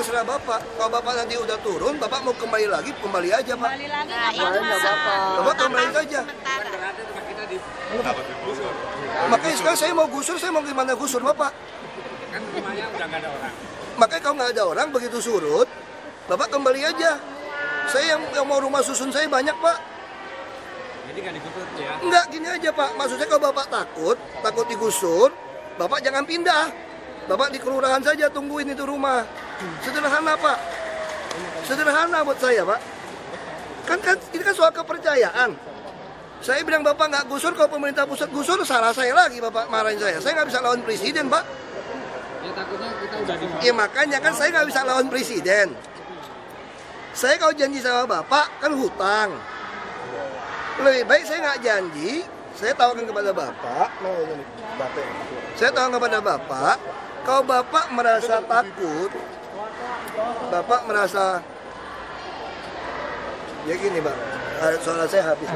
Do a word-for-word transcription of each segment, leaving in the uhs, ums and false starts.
terserah Bapak. Kalau Bapak nanti udah turun, Bapak mau kembali lagi, kembali aja Pak. Kembali lagi Nah, nggak itu apa-apa. Bapak. Bapak kembali saja. Makanya sekarang saya mau gusur, saya mau gimana gusur Bapak? Kan rumahnya udah nggak ada orang. Makanya kalau nggak ada orang, begitu surut, Bapak kembali aja. Saya yang, yang mau rumah susun saya banyak Pak. Jadi nggak digusur ya? Enggak, gini aja Pak. Maksudnya kalau Bapak takut, takut digusur, Bapak jangan pindah. Bapak di kelurahan saja tungguin itu rumah. Sederhana Pak. Sederhana buat saya Pak. Kan, kan ini kan soal kepercayaan. Saya bilang Bapak nggak gusur, kalau pemerintah pusat gusur, salah saya lagi Bapak marahin saya. Saya nggak bisa lawan presiden Pak. Ya takutnya kita udah di. Ya makanya kan saya nggak bisa lawan presiden. Saya kalau janji sama Bapak kan hutang. Lebih baik saya nggak janji, saya tawarkan kepada Bapak. Saya tawarkan kepada Bapak, kalau Bapak merasa takut, Bapak merasa, ya gini Pak, soalnya saya habis.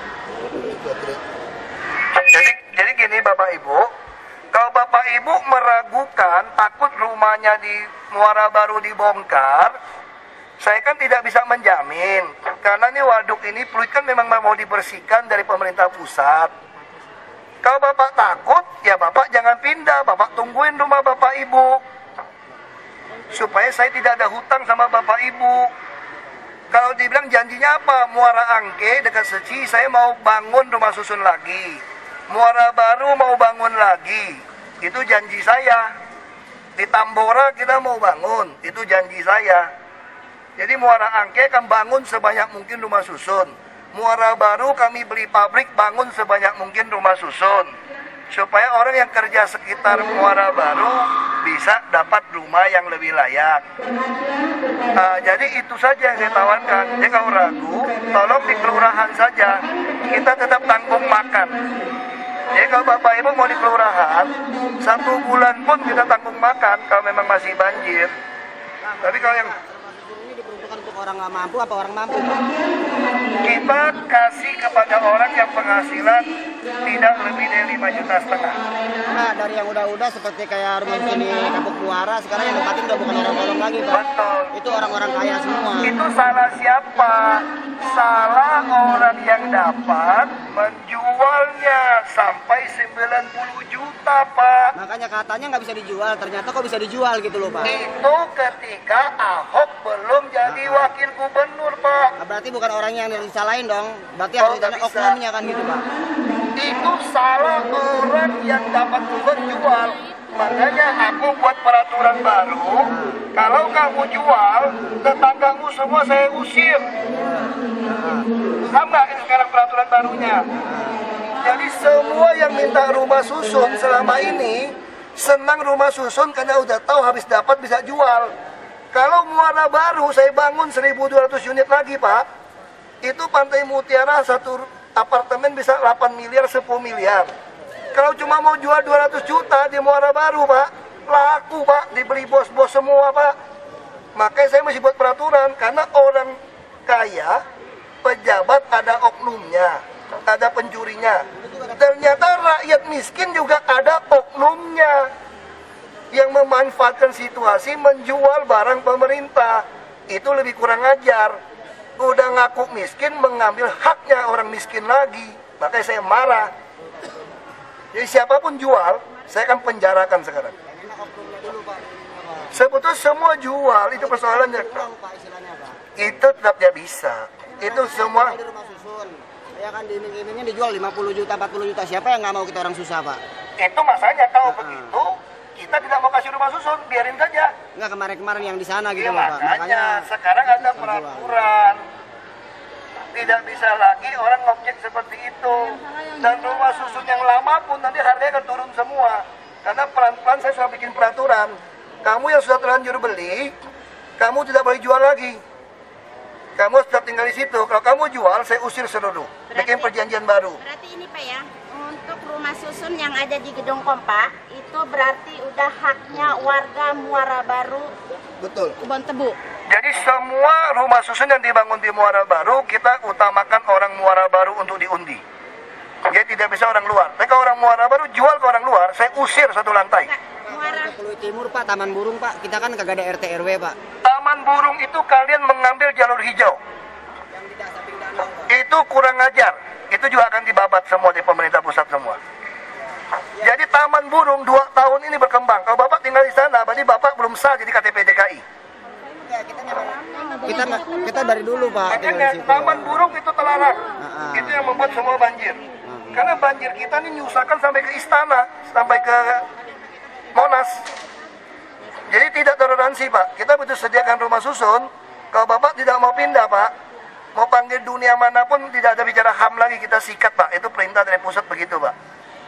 Jadi, jadi gini Bapak Ibu, kalau Bapak Ibu meragukan, takut rumahnya di Muara Baru dibongkar, saya kan tidak bisa menjamin, karena ini waduk ini fluid kan memang mau dibersihkan dari pemerintah pusat. Kalau Bapak takut, ya Bapak jangan pindah, Bapak tungguin rumah Bapak Ibu. Supaya saya tidak ada hutang sama Bapak Ibu. Kalau dibilang janjinya apa? Muara Angke dekat Seci, saya mau bangun rumah susun lagi. Muara Baru mau bangun lagi. Itu janji saya. Di Tambora kita mau bangun, itu janji saya. Jadi Muara Angke akan bangun sebanyak mungkin rumah susun. Muara Baru kami beli pabrik, bangun sebanyak mungkin rumah susun. Supaya orang yang kerja sekitar Muara Baru bisa dapat rumah yang lebih layak. Nah, jadi itu saja yang saya tawarkan. Jadi kalau ragu, tolong di kelurahan saja. Kita tetap tanggung makan. Jadi kalau Bapak Ibu mau di kelurahan, satu bulan pun kita tanggung makan kalau memang masih banjir. Tapi kalau yang Untuk orang nggak mampu apa orang mampu Pak? kita kasih kepada orang yang penghasilan tidak lebih dari lima juta setengah. Nah, dari yang udah-udah seperti kayak rumah sini Kampung Muara, sekarang yang nempatin udah bukan orang kolong lagi Pak. Betul. Itu orang-orang kaya semua. Itu salah siapa? Salah orang yang dapat menjualnya sampai sembilan puluh juta Pak. Makanya katanya nggak bisa dijual, ternyata kok bisa dijual gitu loh Pak. Itu ketika Ahok belum jadi wakil gubernur Pak. Nah, berarti bukan orangnya yang disalahin dong, berarti Oh, harus ditanya nggak bisa. oknumnya kan gitu Pak. Itu salah orang yang dapat menjual. Makanya aku buat peraturan baru, kalau kamu jual, tetanggamu semua saya usir. Sama ini sekarang peraturan barunya. Jadi semua yang minta rumah susun selama ini senang rumah susun karena udah tahu habis dapat bisa jual. Kalau Muara Baru saya bangun seribu dua ratus unit lagi Pak, itu Pantai Mutiara satu apartemen bisa delapan miliar, sepuluh miliar. Kalau cuma mau jual dua ratus juta di Muara Baru Pak, laku Pak, dibeli bos-bos semua Pak. Makanya saya mesti buat peraturan, karena orang kaya, pejabat ada oknumnya, ada pencurinya. Ternyata rakyat miskin juga ada oknumnya yang memanfaatkan situasi menjual barang pemerintah. Itu lebih kurang ajar. Udah ngaku miskin, mengambil haknya orang miskin lagi. Makanya saya marah. Jadi siapapun jual, saya akan penjarakan sekarang. Sebetulnya semua jual, itu persoalannya. Itu tetap tidak bisa. Itu semua. Di rumah susun, ya kan diiming-imingnya dijual lima puluh juta, empat puluh juta. Siapa yang nggak mau kita orang susah Pak? Itu masanya kalau begitu, kita tidak mau kasih rumah susun, biarin saja. Nggak kemarin-kemarin yang di sana gitu Ya, loh Pak. makanya sekarang ada peraturan. Tidak bisa lagi orang ngobjek seperti itu. Dan rumah susun yang lama pun nanti harganya akan turun semua. Karena pelan-pelan saya sudah bikin peraturan. Kamu yang sudah terlanjur beli, kamu tidak boleh jual lagi. Kamu tetap tinggal di situ. Kalau kamu jual, saya usir seluruh. Bikin perjanjian baru. Berarti ini Pak ya, untuk rumah susun yang ada di Gedung Kompak, itu berarti udah haknya warga Muara Baru Betul. Kebon Tebu. Jadi semua rumah susun yang dibangun di Muara Baru, kita utamakan orang Muara Baru untuk diundi. Jadi tidak bisa orang luar. Tapi kalau orang Muara Baru jual ke orang luar, saya usir satu lantai. Nggak, Muara Pluit Timur Pak, Taman Burung Pak. Kita kan kagak ada R T R W Pak. Taman Burung itu kalian mengambil jalur hijau. Yang tidak samping danau Pak. Itu kurang ajar. Itu juga akan dibabat semua di pemerintah pusat semua. Jadi Taman Burung dua tahun ini berkembang. Kalau Bapak tinggal di sana, berarti Bapak belum sah jadi K T P D K I. Ya, kita memang kita kita dari dulu Pak. Makanya Taman Burung itu terlarang. Uh-uh. Itu yang membuat semua banjir. Karena banjir kita ini nyusahkan sampai ke istana, sampai ke Monas. Jadi tidak toleransi Pak. Kita butuh sediakan rumah susun. Kalau Bapak tidak mau pindah Pak, mau panggil dunia manapun tidak ada bicara H A M lagi, kita sikat Pak. Itu perintah dari pusat begitu Pak.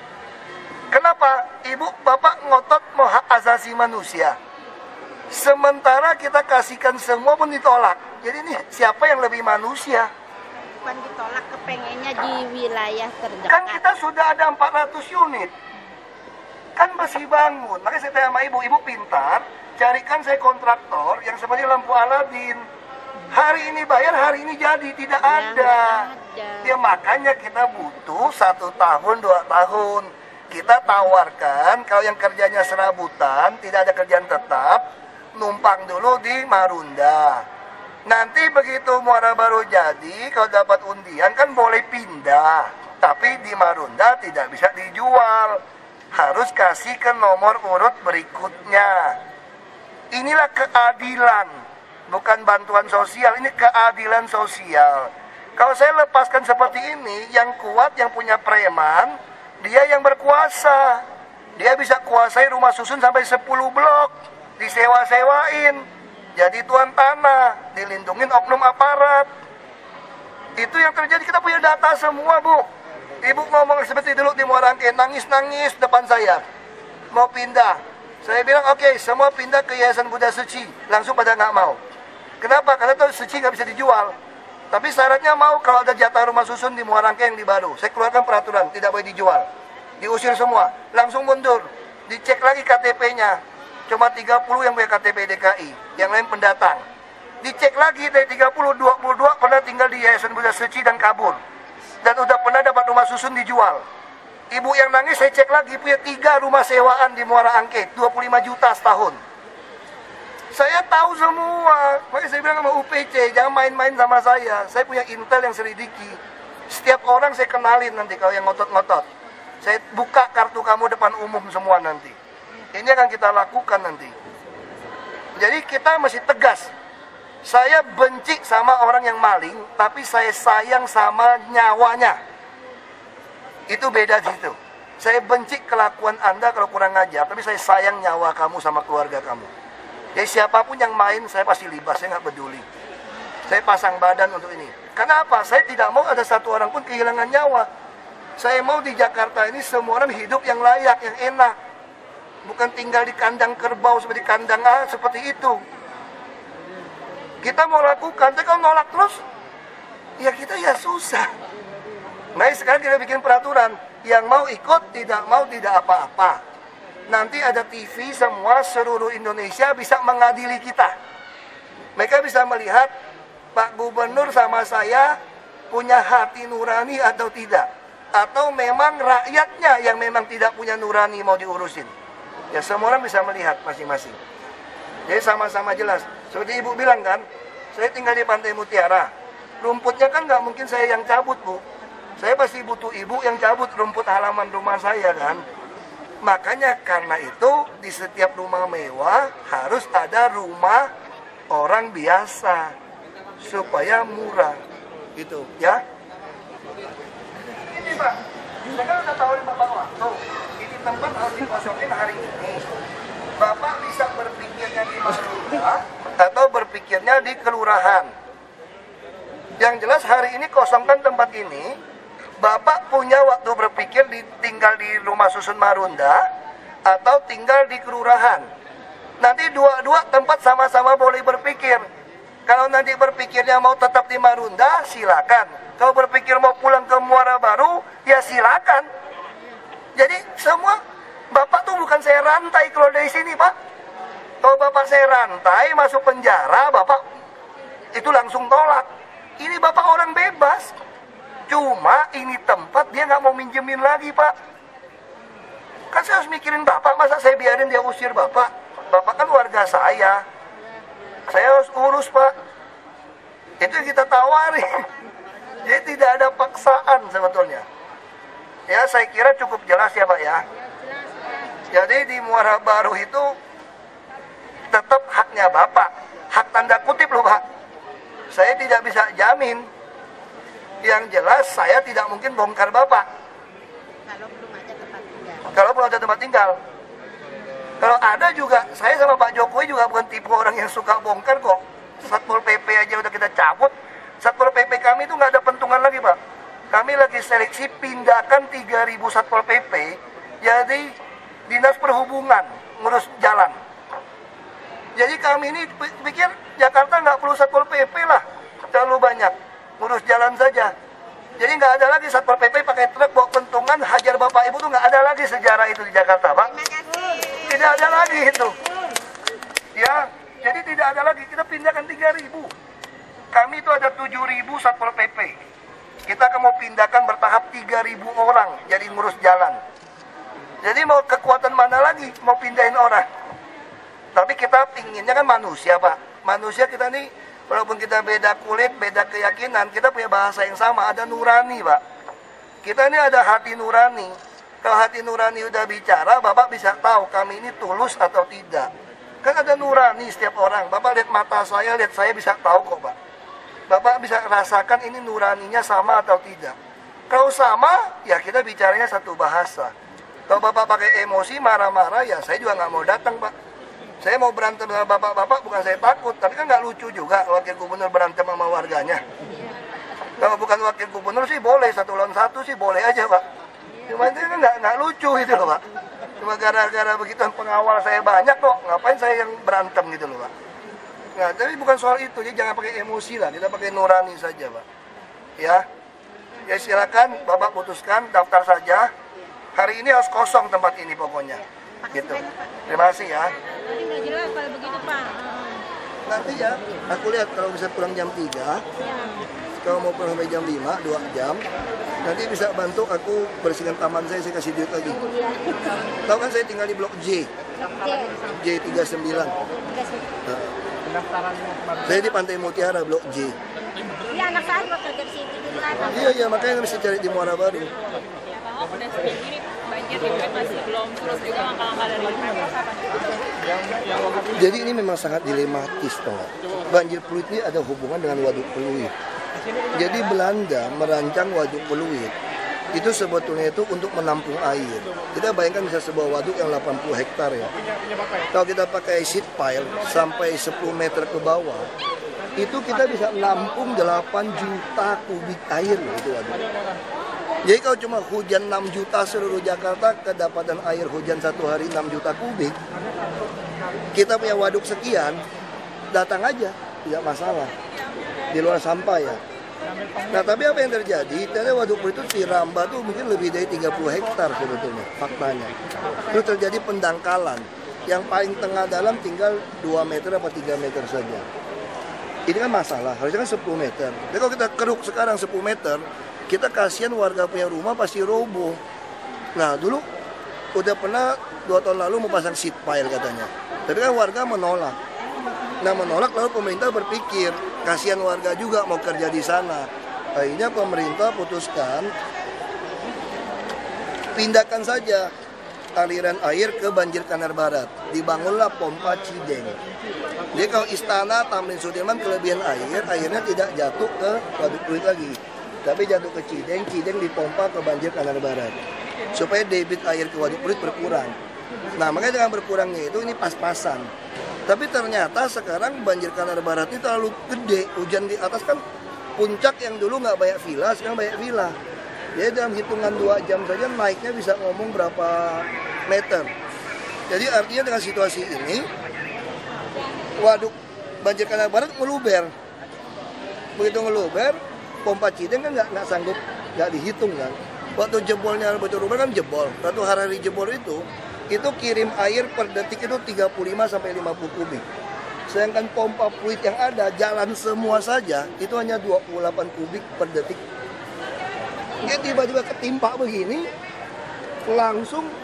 Kenapa? Ibu Bapak ngotot mau hak asasi manusia. Sementara kita kasihkan semua pun ditolak. Jadi ini siapa yang lebih manusia? Bukan ditolak, kepengennya di wilayah terdekat. Kan kita sudah ada empat ratus unit. Kan masih bangun. Makanya saya tanya sama ibu, ibu pintar, carikan saya kontraktor yang seperti lampu Aladin. Hari ini bayar, hari ini jadi. Tidak ada. Ya makanya kita butuh satu tahun, dua tahun. Kita tawarkan, kalau yang kerjanya serabutan, tidak ada kerjaan tetap, numpang dulu di Marunda. Nanti begitu Muara Baru jadi, kalau dapat undian kan boleh pindah. Tapi di Marunda tidak bisa dijual. Harus kasih ke nomor urut berikutnya. Inilah keadilan. Bukan bantuan sosial, ini keadilan sosial. Kalau saya lepaskan seperti ini, yang kuat, yang punya preman, dia yang berkuasa. Dia bisa kuasai rumah susun sampai sepuluh blok. Disewa-sewain. Jadi tuan tanah, dilindungin oknum aparat. Itu yang terjadi, kita punya data semua Bu. Ibu ngomong seperti dulu di Muara Angke, nangis-nangis depan saya. Mau pindah. Saya bilang oke, okay, semua pindah ke Yayasan Buddha Suci. Langsung pada nggak mau. Kenapa? Karena itu suci nggak bisa dijual. Tapi syaratnya mau kalau ada jatah rumah susun di Muara Angke yang di baru. Saya keluarkan peraturan, tidak boleh dijual. Diusir semua. Langsung mundur. Dicek lagi K T P-nya. Cuma tiga puluh yang punya K T P D K I, yang lain pendatang. Dicek lagi dari tiga puluh, dua puluh dua pernah tinggal di Yayasan Buddha Suci dan kabur. Dan udah pernah dapat rumah susun dijual. Ibu yang nangis saya cek lagi punya tiga rumah sewaan di Muara Angke, dua puluh lima juta setahun. Saya tahu semua, makanya saya bilang sama U P C, jangan main-main sama saya. Saya punya intel yang selidiki. Setiap orang saya kenalin nanti kalau yang ngotot-ngotot. Saya buka kartu kamu depan umum semua nanti. Ini akan kita lakukan nanti. Jadi kita mesti tegas. Saya benci sama orang yang maling, tapi saya sayang sama nyawanya. Itu beda di situ. Saya benci kelakuan Anda kalau kurang ajar, tapi saya sayang nyawa kamu sama keluarga kamu. Jadi siapapun yang main, saya pasti libas, saya nggak peduli. Saya pasang badan untuk ini. Kenapa? Saya tidak mau ada satu orang pun kehilangan nyawa. Saya mau di Jakarta ini semua orang hidup yang layak, yang enak. Bukan tinggal di kandang kerbau seperti kandang A, seperti itu. Kita mau lakukan, tapi kalau nolak terus, ya kita ya susah. Nah sekarang kita bikin peraturan, yang mau ikut, tidak mau tidak apa-apa. Nanti ada T V semua seluruh Indonesia bisa mengadili kita. Mereka bisa melihat Pak Gubernur sama saya punya hati nurani atau tidak. Atau memang rakyatnya yang memang tidak punya nurani mau diurusin. Ya semua orang bisa melihat masing-masing. Jadi sama-sama jelas. Seperti ibu bilang kan, saya tinggal di Pantai Mutiara. Rumputnya kan nggak mungkin saya yang cabut Bu. Saya pasti butuh ibu yang cabut rumput halaman rumah saya kan. Makanya karena itu di setiap rumah mewah harus ada rumah orang biasa. Supaya murah. Gitu ya. Ini Pak, saya kan udah tawarin Bapak waktu. Ini tempat harus dikosongin hari ini. Bapak bisa berpikirnya di Marunda atau berpikirnya di kelurahan. Yang jelas hari ini kosongkan tempat ini. Bapak punya waktu berpikir di, tinggal di rumah susun Marunda atau tinggal di kelurahan. Nanti dua-dua tempat sama-sama boleh berpikir. Kalau nanti berpikirnya mau tetap di Marunda, silakan. Kalau berpikir mau pulang ke Muara Baru, ya silakan. Jadi semua, Bapak tuh bukan saya rantai keluar dari sini, Pak. Kalau Bapak saya rantai, masuk penjara, Bapak itu langsung tolak. Ini Bapak orang bebas. Cuma ini tempat dia nggak mau minjemin lagi, Pak. Kan saya harus mikirin Bapak, masa saya biarin dia usir Bapak? Bapak kan warga saya. Saya harus urus, Pak. Itu yang kita tawari. Jadi tidak ada paksaan sebetulnya. Ya, saya kira cukup jelas ya, Pak ya. Jadi di Muara Baru itu tetap haknya Bapak. Hak tanda kutip loh, Pak. Saya tidak bisa jamin. Yang jelas saya tidak mungkin bongkar Bapak. Kalau belum ada tempat tinggal. Kalau belum ada tempat tinggal. Kalau ada juga, saya sama Pak Jokowi juga bukan tipe orang yang suka bongkar kok. Satpol P P aja udah kita cabut. Satpol P P kami itu nggak ada pentungan lagi, Pak. Kami lagi seleksi pindahkan tiga ribu Satpol P P jadi Dinas Perhubungan ngurus jalan. Jadi kami ini pikir Jakarta nggak perlu Satpol P P lah, terlalu banyak, ngurus jalan saja. Jadi nggak ada lagi Satpol P P pakai truk bawa pentungan hajar Bapak Ibu tuh nggak ada lagi sejarah itu di Jakarta, Pak. Tidak ada lagi itu. Ya, jadi tidak ada lagi. Kita pindahkan tiga ribu. Kami itu ada tujuh ribu Satpol P P. Kita akan mau pindahkan bertahap tiga ribu orang jadi ngurus jalan. Jadi mau kekuatan mana lagi mau pindahin orang? Tapi kita pinginnya kan manusia, Pak. Manusia kita nih, walaupun kita beda kulit, beda keyakinan, kita punya bahasa yang sama, ada nurani, Pak. Kita ini ada hati nurani. Kalau hati nurani udah bicara, Bapak bisa tahu kami ini tulus atau tidak. Kan ada nurani setiap orang. Bapak lihat mata saya, lihat saya bisa tahu kok, Pak. Bapak bisa rasakan ini nuraninya sama atau tidak. Kalau sama, ya kita bicaranya satu bahasa. Kalau Bapak pakai emosi, marah-marah, ya saya juga nggak mau datang, Pak. Saya mau berantem sama Bapak-Bapak, bukan saya takut. Tapi kan nggak lucu juga wakil gubernur berantem sama warganya. Kalau bukan wakil gubernur sih boleh, satu lawan satu sih boleh aja, Pak. Cuma itu kan nggak, nggak lucu gitu loh, Pak. Cuma gara-gara begitu pengawal saya banyak kok, ngapain saya yang berantem gitu loh, Pak. Nah, tapi bukan soal itu, jadi jangan pakai emosi lah, kita pakai nurani saja, Pak. Ya, ya silakan Bapak putuskan, daftar saja. Hari ini harus kosong tempat ini pokoknya. Gitu. Terima kasih ya. Jadi nggak jelas kalau begitu, Pak. Nanti ya, aku lihat kalau bisa pulang jam tiga, kalau mau pulang sampai jam lima, dua jam, nanti bisa bantu aku bersihkan taman saya, saya kasih duit lagi. Tahu kan saya tinggal di blok J, J tiga puluh sembilan. Nah, saya di Pantai Mutiara, blok J. Iya, anak saya mau kerja di situ dulu. Iya, iya, makanya bisa cari di Muara Baru. Jadi ini memang sangat dilematis, toh. Banjir Pluit ini ada hubungan dengan Waduk Pluit. Jadi Belanda merancang Waduk Pluit itu sebetulnya itu untuk menampung air. Kita bayangkan bisa sebuah waduk yang delapan puluh hektar ya. Kalau kita pakai sheet pile sampai sepuluh meter ke bawah, itu kita bisa menampung delapan juta kubik air loh itu waduk. Jadi kalau cuma hujan enam juta seluruh Jakarta, kedapatan air hujan satu hari enam juta kubik, kita punya waduk sekian, datang aja, tidak masalah. Di luar sampah ya. Nah tapi apa yang terjadi, ternyata waduk itu di Ramba tuh mungkin lebih dari tiga puluh hektar sebetulnya, faktanya. Itu terjadi pendangkalan, yang paling tengah dalam tinggal dua meter atau tiga meter saja. Ini kan masalah, harusnya kan sepuluh meter. Jadi kalau kita keruk sekarang sepuluh meter, kita kasihan warga punya rumah pasti roboh. Nah dulu udah pernah dua tahun lalu mau pasang sheet pile katanya, tapi kan warga menolak. Nah menolak lalu pemerintah berpikir kasihan warga juga mau kerja di sana. Akhirnya pemerintah putuskan pindahkan saja aliran air ke Banjir Kanal Barat. Dibangunlah pompa Cideng. Jadi kalau Istana Tamrin Sudirman kelebihan air, airnya tidak jatuh ke Waduk Pluit lagi, tapi jatuh ke Cideng, Cideng dipompa ke Banjir Kanal Barat supaya debit air ke Waduk Pluit berkurang. Nah makanya dengan berkurangnya itu ini pas-pasan. Tapi ternyata sekarang Banjir Kanal Barat ini terlalu gede. Hujan di atas kan puncak yang dulu nggak banyak villa, sekarang banyak villa. Jadi dalam hitungan dua jam saja naiknya bisa ngomong berapa meter. Jadi artinya dengan situasi ini, waduk Banjir Kanal Barat meluber. Begitu ngeluber, pompa Cideng kan nggak nggak sanggup, nggak dihitung kan. Waktu jebolnya betul luber kan jebol. Satu hari jebol itu, itu kirim air per detik itu tiga puluh lima sampai lima puluh kubik. Sedangkan pompa fluid yang ada jalan semua saja itu hanya dua puluh delapan kubik per detik. Dia tiba-tiba ketimpa begini, langsung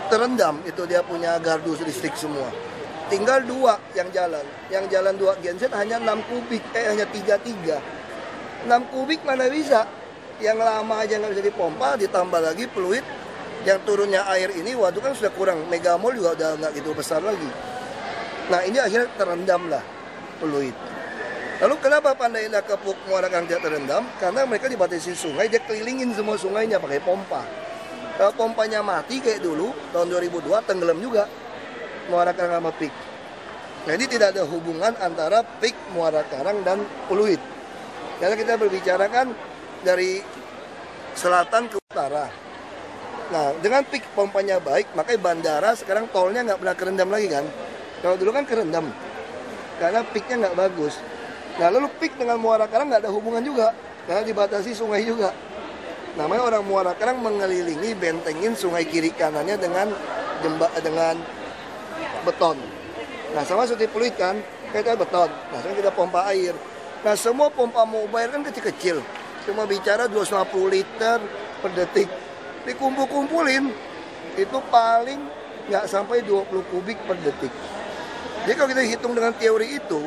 terendam, itu dia punya gardu listrik semua. Tinggal dua yang jalan, yang jalan dua genset hanya enam kubik, eh hanya tiga tiga. enam kubik mana bisa? Yang lama aja nggak bisa dipompa, ditambah lagi fluid, yang turunnya air ini, waduh kan sudah kurang. Megamol juga udah nggak gitu besar lagi. Nah ini akhirnya terendam lah fluid. Lalu kenapa Pandai Indah Kapuk Muara Karang tidak terendam? Karena mereka dibatasi sungai, dia kelilingin semua sungainya pakai pompa. Kalau pompanya mati kayak dulu, tahun dua ribu dua, tenggelam juga Muara Karang sama Pik. Jadi tidak ada hubungan antara Pik, Muara Karang, dan fluid. Karena kita berbicara kan dari selatan ke utara. Nah, dengan Pik pompanya baik, makanya bandara sekarang tolnya nggak pernah kerendam lagi kan. Kalau dulu kan kerendam, karena Piknya nggak bagus. Nah, lalu Pik dengan Muara Karang nggak ada hubungan juga, karena dibatasi sungai juga. Namanya orang Muara Karang mengelilingi, bentengin sungai kiri kanannya dengan jembak dengan beton. Nah, sama seperti fluid kan, kita beton. Nah, sekarang kita pompa air. Nah, semua pompa mobile kan kecil-kecil, cuma bicara dua ratus lima puluh liter per detik. Dikumpul-kumpulin, itu paling nggak sampai dua puluh kubik per detik. Jadi kalau kita hitung dengan teori itu,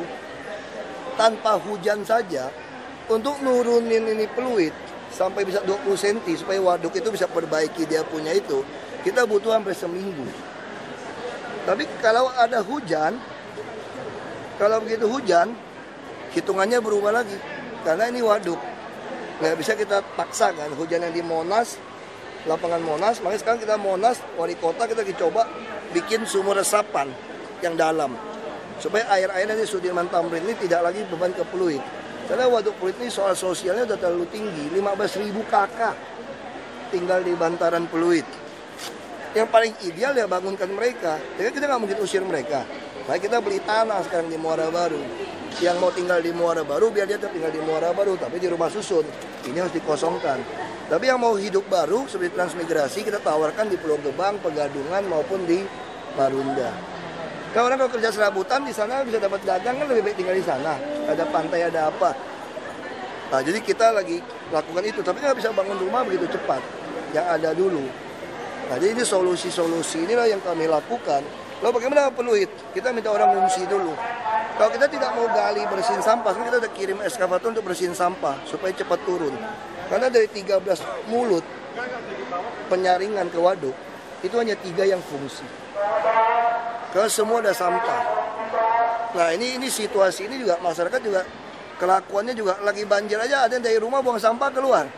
tanpa hujan saja, untuk nurunin ini fluid sampai bisa dua puluh sentimeter supaya waduk itu bisa perbaiki dia punya itu, kita butuh hampir seminggu. Tapi kalau ada hujan, kalau begitu hujan, hitungannya berubah lagi. Karena ini waduk, nggak bisa kita paksa kan, hujan yang di Monas, lapangan Monas, makanya sekarang kita Monas, wali kota kita coba bikin sumur resapan yang dalam. Supaya air-air dari Sudirman Tamrin ini tidak lagi beban ke fluid. Karena waduk fluid ini soal sosialnya sudah terlalu tinggi, lima belas ribu kakak tinggal di bantaran fluid. Yang paling ideal ya bangunkan mereka, jadi kita nggak mungkin usir mereka. Nah, kita beli tanah sekarang di Muara Baru. Yang mau tinggal di Muara Baru, biar dia tetap tinggal di Muara Baru, tapi di rumah susun. Ini harus dikosongkan. Tapi yang mau hidup baru, seperti transmigrasi, kita tawarkan di Pulau Gebang, Pegadungan, maupun di Marunda. Kalau orang kalau kerja serabutan di sana bisa dapat dagang kan lebih baik tinggal di sana. Ada pantai, ada apa. Nah, jadi kita lagi lakukan itu, tapi nggak bisa bangun rumah begitu cepat. Yang ada dulu. Nah, jadi ini solusi-solusi inilah yang kami lakukan. Lalu bagaimana fluid? Kita minta orang ngungsi dulu. Kalau kita tidak mau gali bersihin sampah, kan kita udah kirim eskavator untuk bersihin sampah supaya cepat turun. Karena dari tiga belas mulut penyaringan ke waduk, itu hanya tiga yang fungsi. Kalau semua ada sampah. Nah ini ini situasi ini juga masyarakat juga kelakuannya juga lagi banjir aja ada yang dari rumah buang sampah keluar.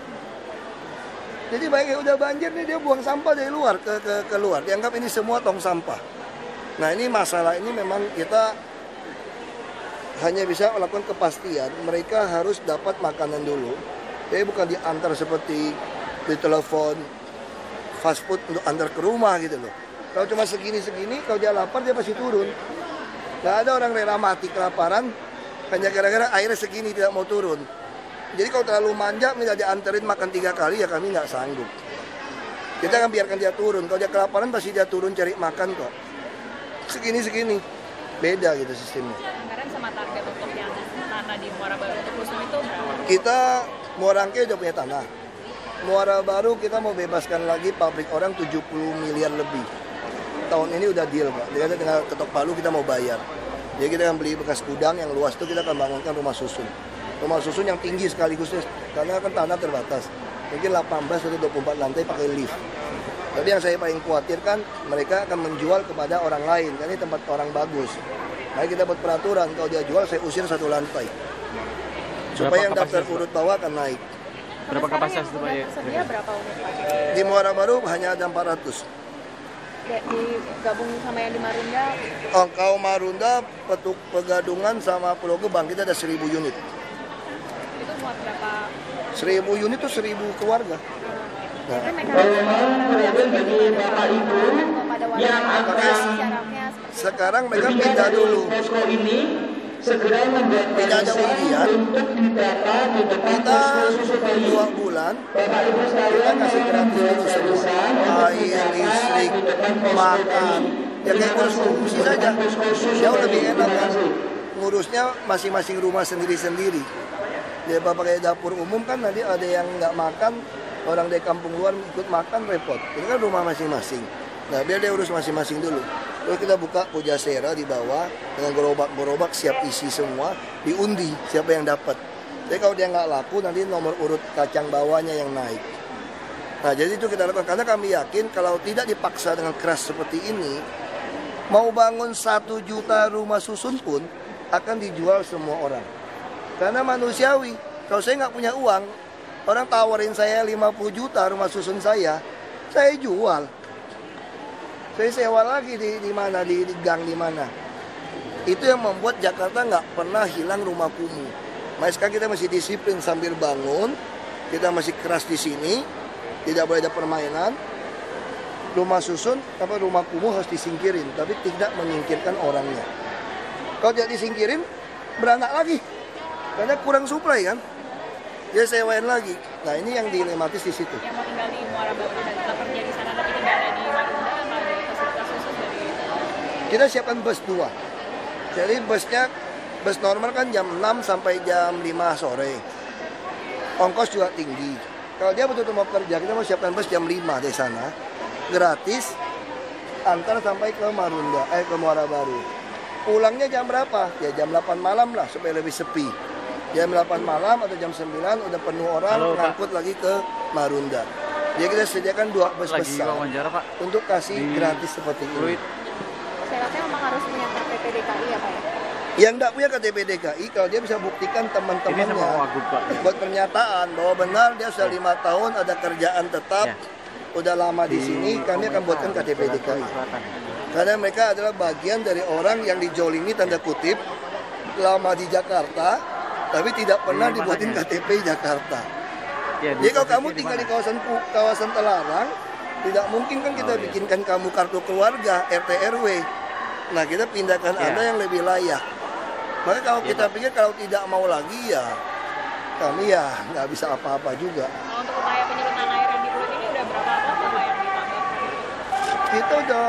Jadi baiknya udah banjir nih dia buang sampah dari luar ke, ke keluar. Dianggap ini semua tong sampah. Nah ini masalah ini memang kita hanya bisa melakukan kepastian. Mereka harus dapat makanan dulu. Jadi bukan diantar seperti di telepon fast food untuk antar ke rumah gitu loh. Kalau cuma segini-segini, kalau dia lapar dia pasti turun. Nggak ada orang rela mati kelaparan hanya gara-gara airnya segini tidak mau turun. Jadi kalau terlalu manja, minta dianterin makan tiga kali, ya kami nggak sanggup. Kita akan biarkan dia turun. Kalau dia kelaparan pasti dia turun cari makan kok. Segini-segini, beda gitu sistemnya. Sekarang sama target untuk yang tanah di Muara Baru untuk khusus itu berapa? Kita Muara Angke udah punya tanah. Muara Baru kita mau bebaskan lagi pabrik orang tujuh puluh miliar lebih. Tahun ini udah deal Pak, jadi tinggal ketok palu kita mau bayar. Jadi kita akan beli bekas gudang yang luas itu kita akan bangunkan rumah susun. Rumah susun yang tinggi sekaligus karena kan tanah terbatas. Mungkin delapan belas atau dua puluh empat lantai pakai lift. Tapi yang saya paling khawatirkan mereka akan menjual kepada orang lain, karena ini tempat orang bagus. Nah kita buat peraturan, kalau dia jual saya usir satu lantai. Supaya yang daftar urut bawah akan naik. Berapa kapasitas itu Pak? Tersedia berapa unit Pak? Di Muara Baru hanya ada empat ratus. Digabung sama yang di Marunda? Oh, kalau Marunda, Petuk Pegadungan sama Pulau Gebang kita ada seribu unit. Itu muat berapa? Seribu unit itu seribu keluarga. Nah. Sekarang mereka pindah dulu. Tidak ada undian. Kita dua bulan kita kasih gratis dulu semua, air, listrik, makan. Ya kayak ngurus fungsi saja. Jauh lebih enak kan. Ngurusnya masing-masing rumah sendiri-sendiri. Dia bapak kayak dapur umum kan nanti ada yang nggak makan, orang dari kampung luar ikut makan repot. Ini kan rumah masing-masing. Nah, biar dia urus masing-masing dulu. Terus kita buka Pujasera di bawah dengan gerobak-gerobak siap isi semua, diundi siapa yang dapat. Jadi kalau dia nggak laku, nanti nomor urut kacang bawahnya yang naik. Nah, jadi itu kita lakukan karena kami yakin kalau tidak dipaksa dengan keras seperti ini, mau bangun satu juta rumah susun pun akan dijual semua orang. Karena manusiawi. Kalau saya nggak punya uang, orang tawarin saya lima puluh juta rumah susun saya, saya jual. Saya sewa lagi di di mana di, di gang di mana. Itu yang membuat Jakarta nggak pernah hilang rumah kumuh. Nah, sekarang kita masih disiplin sambil bangun, kita masih keras di sini, tidak boleh ada permainan. Rumah susun apa rumah kumuh harus disingkirin, tapi tidak menyingkirkan orangnya. Kalau tidak disingkirin, beranak lagi, karena kurang suplai kan. Dia sewain lagi. Nah, ini yang dilematis di situ. Yang mau tinggal di Muara Baru dan tetap kerja di sana tapi tinggalnya di Marunda, apa ada fasilitas khusus dari Kita siapkan bus dua. Jadi busnya, bus normal kan jam enam sampai jam lima sore. Ongkos juga tinggi. Kalau dia betul-betul mau kerja, kita mau siapkan bus jam lima dari sana. Gratis, antar sampai ke Marunda, eh ke Muara Baru. Pulangnya jam berapa? Ya jam delapan malam lah, supaya lebih sepi. Jam delapan malam atau jam sembilan udah penuh orang, Halo, ngangkut lagi ke Marunda. Jadi kita sediakan dua bus Lagi besar wawancara, Pak. untuk kasih Di gratis seperti ini. Fluid. syaratnya memang harus punya K T P D K I ya Pak ya? Yang tidak punya K T P D K I, kalau dia bisa buktikan Ini teman-temannya sama Wagub, Pak. buat pernyataan bahwa benar dia sudah lima tahun ada kerjaan tetap, Ya. udah lama di sini, kami akan buatkan K T P D K I. Karena mereka adalah bagian dari orang yang dijolimi tanda kutip lama di Jakarta, tapi tidak pernah Di dibuatin K mananya? T P Jakarta. Ya, Jadi kalau posisi kamu di tinggal mana? di kawasan kawasan Telarang, tidak mungkin kan kita Oh, iya. bikinkan kamu kartu keluarga R T R W. Nah, kita pindahkan Iya. Anda yang lebih layak. Maka kalau Iya, kita Pak. pikir kalau tidak mau lagi ya kami ya nggak bisa apa-apa juga. Kalau untuk upaya penyemprotan air yang di Fluid ini udah berapa pompa Pak yang ditambah? Kita udah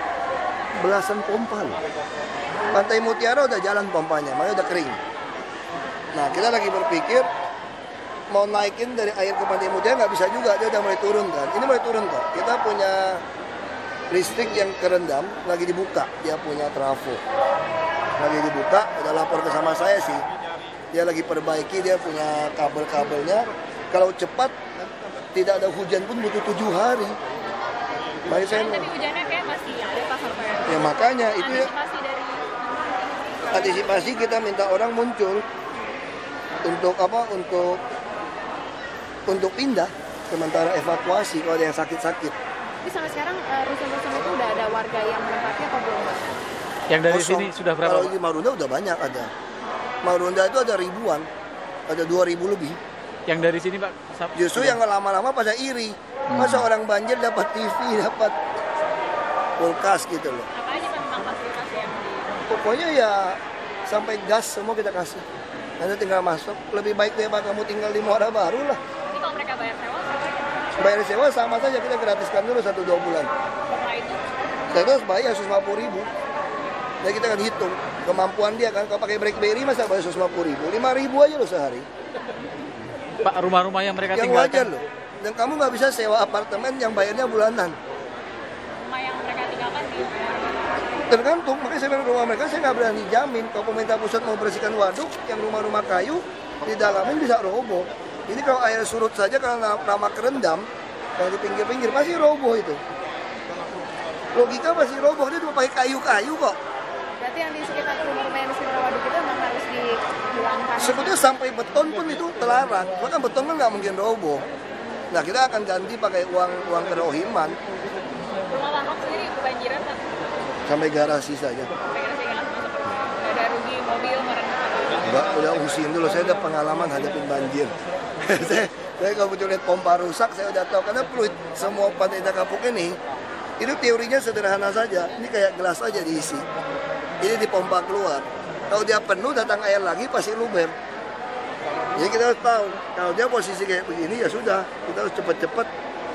belasan pompa loh. Pantai Mutiara udah jalan pompanya, makanya udah kering. Nah, kita lagi berpikir mau naikin dari air ke Pantai Mutiara nggak bisa juga, dia udah mulai turun kan. Ini mulai turun kok. Kita punya listrik yang kerendam lagi dibuka, dia punya trafo. Lagi dibuka, udah lapor ke sama saya sih. Dia lagi perbaiki, dia punya kabel-kabelnya. Kalau cepat tidak ada hujan pun butuh tujuh hari. Baik saya Tapi hujannya kayak masih ada Pak sampai ya makanya itu ya, antisipasi dari antisipasi kita minta orang muncul untuk apa untuk untuk pindah sementara evakuasi kalau ada yang sakit-sakit. Tapi sampai sekarang eh, rusun-rusun itu udah ada warga yang menempati apa belum Pak? Yang dari Kosong. sini sudah berapa, Kalau Pak? di Marunda udah banyak ada. Marunda itu ada ribuan, ada dua ribu lebih. Yang dari sini, Pak? Sab- Justru sudah- yang lama-lama pada iri. Masa orang banjir dapat T V, dapat kulkas gitu loh. Apa aja Pak memang fasilitas yang di Pokoknya ya sampai gas semua kita kasih. Nanti tinggal masuk. Lebih baik daripada kamu tinggal di Muara Baru lah. Jadi kalau mereka bayar sewa, Bayar sewa sama saja, kita gratiskan dulu satu dua bulan. setelah itu Saya terus bayar seratus lima puluh ribu. Jadi kita akan hitung kemampuan dia kan. Kalau pakai BlackBerry masa bayar seratus lima puluh ribu, lima ribu aja loh sehari. Pak, rumah-rumah yang mereka Yang tinggalkan. wajar loh. Dan kamu nggak bisa sewa apartemen yang bayarnya bulanan. rumah yang mereka tinggalkan di Tergantung, makanya saya bilang rumah mereka saya nggak berani jamin. Kalau pemerintah pusat mau bersihkan waduk, yang rumah-rumah kayu di dalamin bisa roboh. Jadi kalau air surut saja karena nama kerendam, yang di pinggir-pinggir pasti roboh itu. Logika pasti roboh, dia cuma pakai kayu-kayu kok. berarti yang di sekitar rumah-rumah yang di sekitar waduk itu memang harus dihilangkan. Sebetulnya sampai beton pun itu terlarang, bahkan beton kan nggak mungkin roboh. Nah kita akan ganti pakai uang uang kerohiman Rumah warkop sendiri kebanjiran Pak. sampai garasi saja. Pengen saya nggak masuk nggak ada rugi mobil merendam. Enggak, udah usin dulu, saya udah pengalaman hadapin banjir. saya, saya kalau betul lihat pompa rusak, saya udah tahu. Karena fluid semua Pantai Indah Kapuk ini, itu teorinya sederhana saja. Ini kayak gelas aja diisi. Ini dipompa keluar. Kalau dia penuh, datang air lagi, pasti luber. Jadi kita harus tahu, kalau dia posisi kayak begini, ya sudah. Kita harus cepat-cepat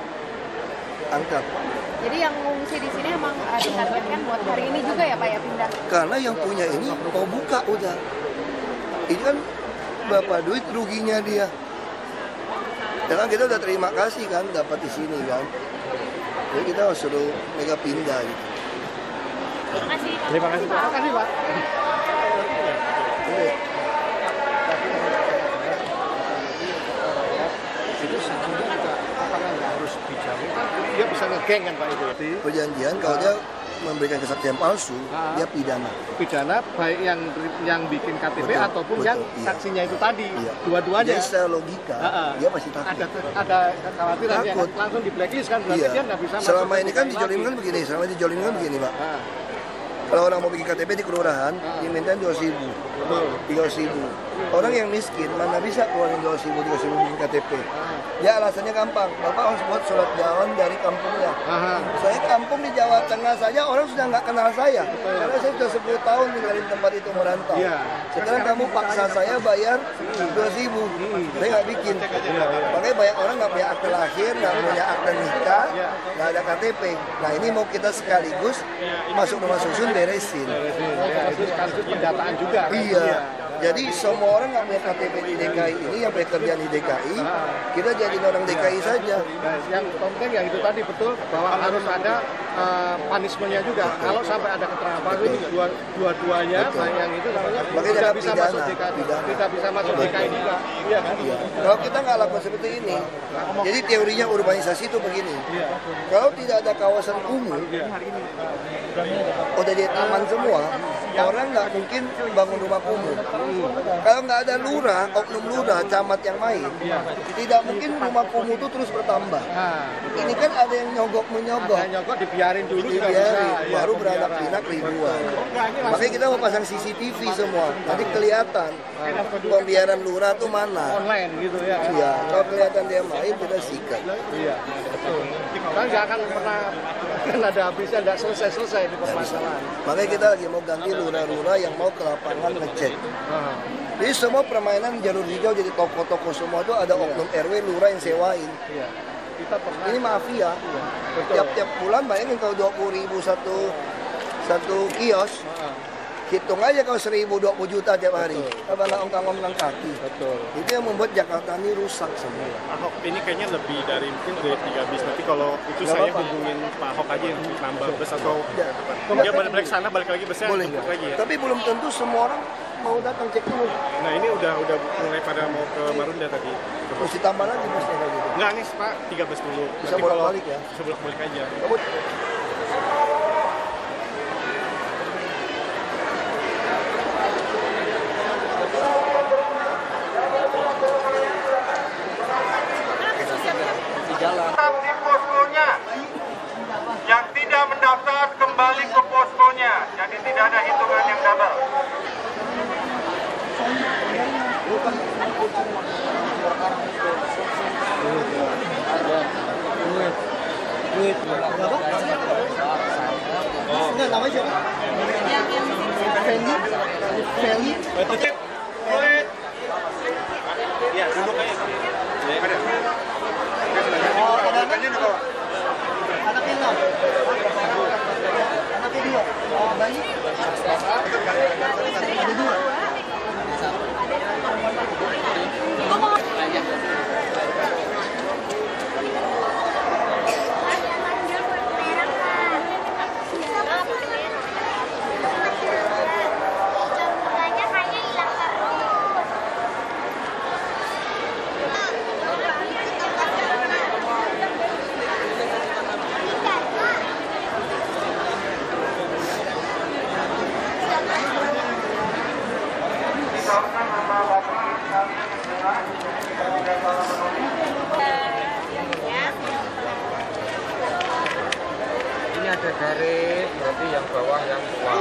angkat. Jadi yang ngungsi di sini emang uh, ditargetkan buat hari ini juga ya Pak ya pindah. Karena yang punya ini mau buka udah. Ini kan berapa duit ruginya dia. Ya kan kita udah terima kasih kan dapat di sini kan. Jadi kita harus suruh mereka pindah gitu. Terima kasih. Terima kasih Pak. Terima kasih Pak. Itu sebetulnya juga apakah nggak harus dijamin kan dia bisa ngegeng kan Pak itu. Perjanjian kalau dia memberikan kesaksian palsu, Ah. dia pidana. Pidana baik yang yang bikin K T P Betul, ataupun betul, yang iya. saksinya itu tadi. Iya. Dua-duanya. Jadi secara logika, Ah, ah. dia pasti takut. Ada ada kekhawatiran dia Takut. langsung di blacklist kan berarti Iya. dia nggak bisa masuk Selama ke ini kan D K I dijolimkan lagi. begini, selama ini dijolimkan begini, Pak. Ah, Kalau orang mau bikin K T P di kelurahan, Ah. diminta dua ratus ribu, betul. tiga ratus ribu. Orang yang miskin mana bisa keluarin dua ratus ribu, tiga ratus ribu bikin K T P. Ah. Ya alasannya gampang, Bapak harus buat surat jalan dari kampungnya. Aha. Saya kampung di Jawa Tengah saja orang sudah nggak kenal saya. Karena saya sudah sepuluh tahun tinggalin tempat itu merantau. Iya. Sekarang kamu paksa saya bayar dua ratus ribu. Saya nggak bikin. Makanya banyak orang nggak punya akte lahir, nggak punya akte nikah, nggak ada K T P. Nah ini mau kita sekaligus masuk rumah susun beresin. Ya, itu sekaligus pendataan juga kan? Iya. Jadi semua orang nggak punya K T P di D K I ini yang punya kerjaan di D K I, kita jadi orang D K I saja. Nah, yang penting yang itu tadi betul bahwa harus ada uh, punishment-nya juga. Kalau sampai ada keterangan palsu ini dua dua-duanya baik yang itu namanya Makanya tidak ada bisa pidana, masuk D K I, pidana. tidak bisa masuk D K I juga. Iya kan? Iya. Kalau kita nggak lakukan seperti ini, jadi teorinya urbanisasi itu begini. Kalau tidak ada kawasan kumuh, udah jadi taman semua, orang nggak mungkin bangun rumah kumuh. Kalau nggak ada lurah, oknum lurah, camat yang main, tidak mungkin rumah kumuh itu terus bertambah. Nah, Ini kan ada yang nyogok menyogok. ada nyogok dibiarin dulu juga bisa. Dibiarin, Iya, baru pembiaran. beranak pinak ribuan. Makanya kita mau pasang C C T V semua, nanti kelihatan pembiaran lurah tuh mana. Online gitu ya. Iya, kalau kelihatan dia main kita sikat. Iya, betul. Kan nggak akan pernah kan ada habisnya, nggak selesai-selesai di permasalahan. Makanya kita lagi mau ganti lurah-lurah yang mau ke lapangan ngecek. Nah, Jadi semua permainan jalur hijau jadi toko-toko semua itu ada oknum R W lurah yang sewain. iya. Kita pernah Ini mafia. betul. Tiap-tiap bulan bayangin kalau dua puluh ribu satu satu kios, Ah, hitung aja kalau seribu dua puluh juta tiap hari. Apa nggak ongkang-ongkang kaki? betul. Itu yang membuat Jakarta ini rusak semua. Ahok ini kayaknya lebih dari mungkin dari tiga bis. Nanti kalau itu Nggak saya apa-apa. hubungin Pak Ahok aja yang nambah bus atau Ya. dia balik balik sana balik lagi busnya Boleh. ikut lagi ya. Tapi belum tentu semua orang mau datang cek dulu. Nah ini udah udah mulai pada mau ke Marunda tadi. Mesti tambah lagi busnya kayak gitu. Enggak nih Pak, tiga bus dulu. Bisa Nanti bolak-balik kalau- ya? Bisa bolak balik aja. Kamu Tetap di poskonya. Yang tidak mendaftar kembali ke poskonya. Jadi tidak ada hitungan yang double. Enggak, namanya siapa? Fendi. Fendi. Iya, duduk aja. Oh, anaknya juga. Anaknya enam. Anaknya dua. Oh, bayi. Ada dua. Ini ada garis, berarti yang bawah yang tua.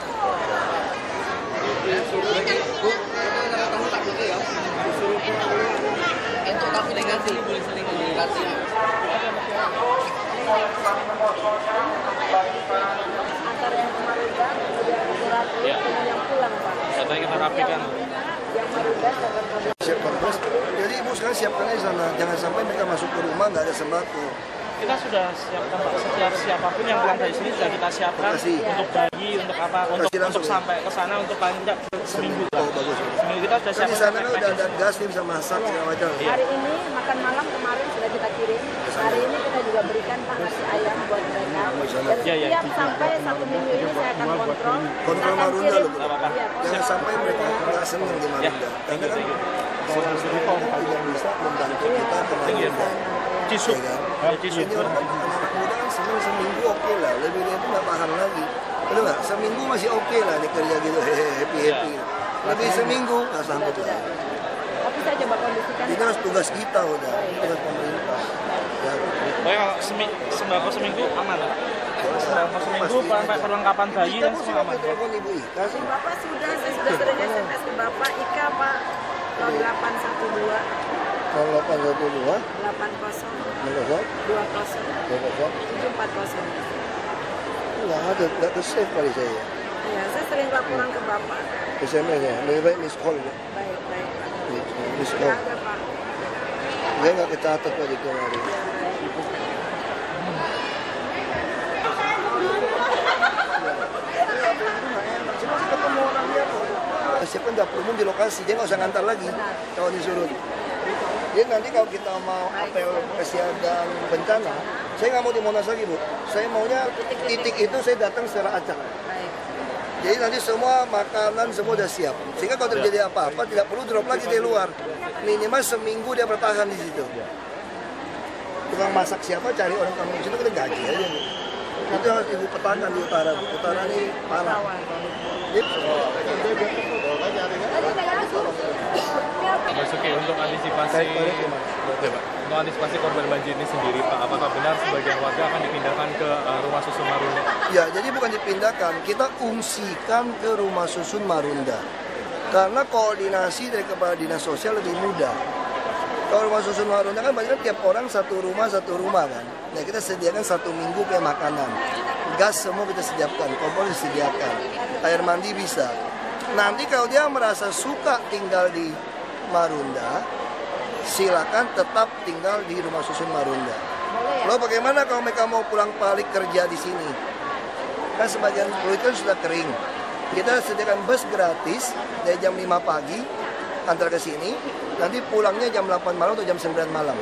Untuk komunikasi, boleh saling komunikasi. Ya. Katanya kita rapikan. siapkan bus. Jadi ibu sekarang siapkan aja sana. Jangan sampai mereka masuk ke rumah nggak ada sembako. Kita sudah siapkan Pak, setiap siapapun yang pulang dari sini sudah kita siapkan Makasih. untuk bayi, untuk apa, untuk Kasih langsung untuk ya? sampai ke sana untuk paling tidak seminggu Oh lah. bagus. Seminggu kita sudah Kan di siapkan. sana kan udah ada gas nih bisa masak segala macam. Hari ini makan malam kemarin sudah kita kirim. Hari ini kita juga berikan Pak nasi ayam buat mereka. Dan setiap sampai satu minggu ini saya akan kontrol. Kontrol Marunda loh, Bu. Iya, Jangan sampai mereka nggak senang di Marunda. Karena kan orang senior kan tidak bisa membantu kita ke Marunda. Cisuk. Senior kan anak muda kan senang seminggu oke lah, lebih dia pun nggak paham lagi. Betul nggak? Seminggu masih oke lah nih kerja gitu, happy happy. Lebih seminggu nggak sanggup lah. Tapi saya coba kondisikan. Itu harus tugas kita udah, tugas pemerintah. Ya. Oh ya, semi, sembako seminggu aman ya? Sembako seminggu, sampai perlengkapan bayi dan semua aman. Telepon Ibu Ika sih. Bapak sudah, saya sudah sering S M S ke Bapak Ika Pak nol delapan satu dua nol delapan satu dua delapan nol nol dua nol dua nol tujuh empat nol. Nggak ada, nggak ke save kali saya. Iya, saya sering laporan ke Bapak. S M S ya, lebih baik miss call ya. Baik, baik Pak. Miss Tidak call. ada Pak. Dia nggak kecatat tadi kemarin. Ketemu orangnya kok. Siapa dapur umum di lokasi, dia nggak usah ngantar lagi kalau disuruh. Jadi nanti kalau kita mau apel kesiagaan bencana, saya nggak mau di Monas lagi, Bu. Saya maunya titik itu saya datang secara acak. Jadi nanti semua makanan semua udah siap. Sehingga kalau terjadi apa-apa tidak perlu drop lagi dari luar. Minimal seminggu dia bertahan di situ. Tukang masak siapa cari orang kampung situ kita gaji aja. Itu harus ibu petakan di utara. Utara ini parah. Basuki, untuk antisipasi untuk antisipasi korban banjir ini sendiri, Pak, apakah benar sebagian warga akan dipindahkan ke uh, rumah susun Marunda? Ya, jadi bukan dipindahkan, kita ungsikan ke rumah susun Marunda. Karena koordinasi dari kepala dinas sosial lebih mudah. Kalau rumah susun Marunda kan banyak tiap orang satu rumah satu rumah kan. Nah, kita sediakan satu minggu kayak makanan. Gas semua kita sediakan, kompor disediakan, air mandi bisa. Nanti kalau dia merasa suka tinggal di Marunda, silakan tetap tinggal di rumah susun Marunda. Lalu bagaimana kalau mereka mau pulang balik kerja di sini? Kan sebagian kulit kan sudah kering. Kita sediakan bus gratis dari jam lima pagi antar ke sini, nanti pulangnya jam delapan malam atau jam sembilan malam.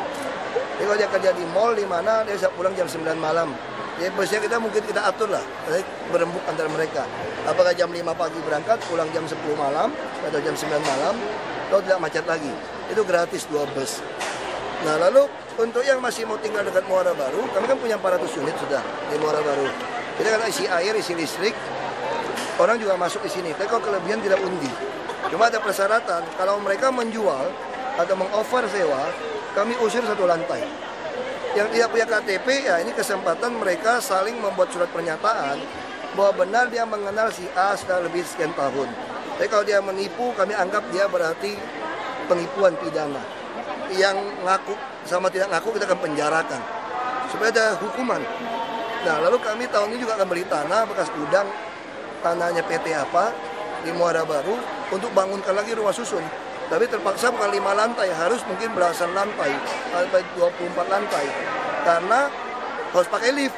Jadi kalau dia kerja di mall di mana, dia bisa pulang jam sembilan malam. Jadi busnya kita mungkin kita atur lah, berembuk antara mereka. Apakah jam lima pagi berangkat, pulang jam sepuluh malam atau jam sembilan malam, kalau tidak macet lagi. Itu gratis dua bus. Nah, lalu untuk yang masih mau tinggal dekat Muara Baru, kami kan punya empat ratus unit sudah di Muara Baru. Kita kan isi air, isi listrik, orang juga masuk di sini. Tapi kalau kelebihan tidak undi. Cuma ada persyaratan, kalau mereka menjual atau meng-offer sewa, kami usir satu lantai. Yang tidak punya K T P, ya ini kesempatan mereka saling membuat surat pernyataan bahwa benar dia mengenal si A sudah lebih sekian tahun. Tapi kalau dia menipu, kami anggap dia berarti penipuan pidana. Yang ngaku sama tidak ngaku kita akan penjarakan supaya ada hukuman. Nah, lalu kami tahun ini juga akan beli tanah bekas gudang, tanahnya P T apa di Muara Baru untuk bangunkan lagi rumah susun. Tapi terpaksa bukan lima lantai, harus mungkin belasan lantai, sampai dua puluh empat lantai. Karena harus pakai lift.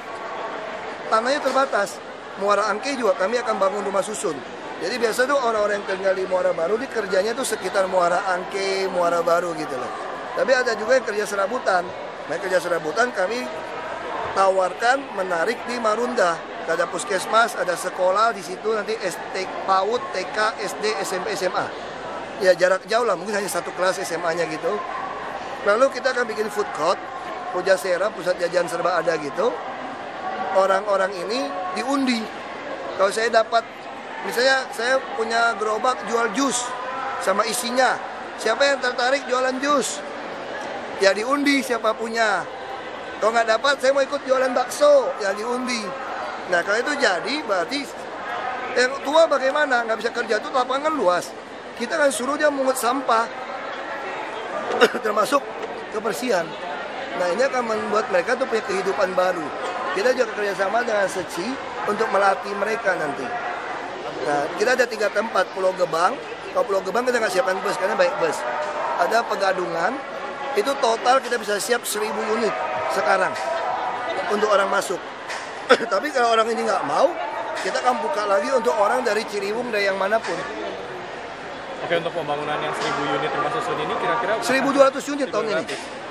Tanahnya terbatas. Muara Angke juga kami akan bangun rumah susun. Jadi biasa tuh orang-orang yang tinggal di Muara Baru, di kerjanya tuh sekitar Muara Angke, Muara Baru gitu loh. Tapi ada juga yang kerja serabutan. Nah, kerja serabutan kami tawarkan menarik di Marunda. Ada puskesmas, ada sekolah di situ, nanti S T, PAUD, T K, S D, S M P, S M A. Ya jarak jauh lah, mungkin hanya satu kelas S M A-nya gitu. Lalu kita akan bikin food court, Pujasera, pusat jajan serba ada gitu. Orang-orang ini diundi. Kalau saya dapat, misalnya saya punya gerobak jual jus sama isinya. Siapa yang tertarik jualan jus? Ya diundi siapa punya. Kalau nggak dapat, saya mau ikut jualan bakso, ya diundi. Nah kalau itu jadi, berarti yang tua bagaimana? Nggak bisa kerja, itu lapangan luas. Kita kan suruh dia mengut sampah, termasuk kebersihan. Nah ini akan membuat mereka tuh punya kehidupan baru. Kita juga kerjasama dengan Seci untuk melatih mereka nanti. Nah kita ada tiga tempat, Pulau Gebang. Kalau Pulau Gebang kita nggak siapkan bus, karena baik bus. Ada Pegadungan, itu total kita bisa siap seribu unit sekarang untuk orang masuk. Tapi kalau orang ini nggak mau, kita akan buka lagi untuk orang dari Ciliwung, dari yang manapun. Oke, untuk pembangunan yang seribu unit rumah susun ini kira-kira seribu dua ratus unit tahun ini.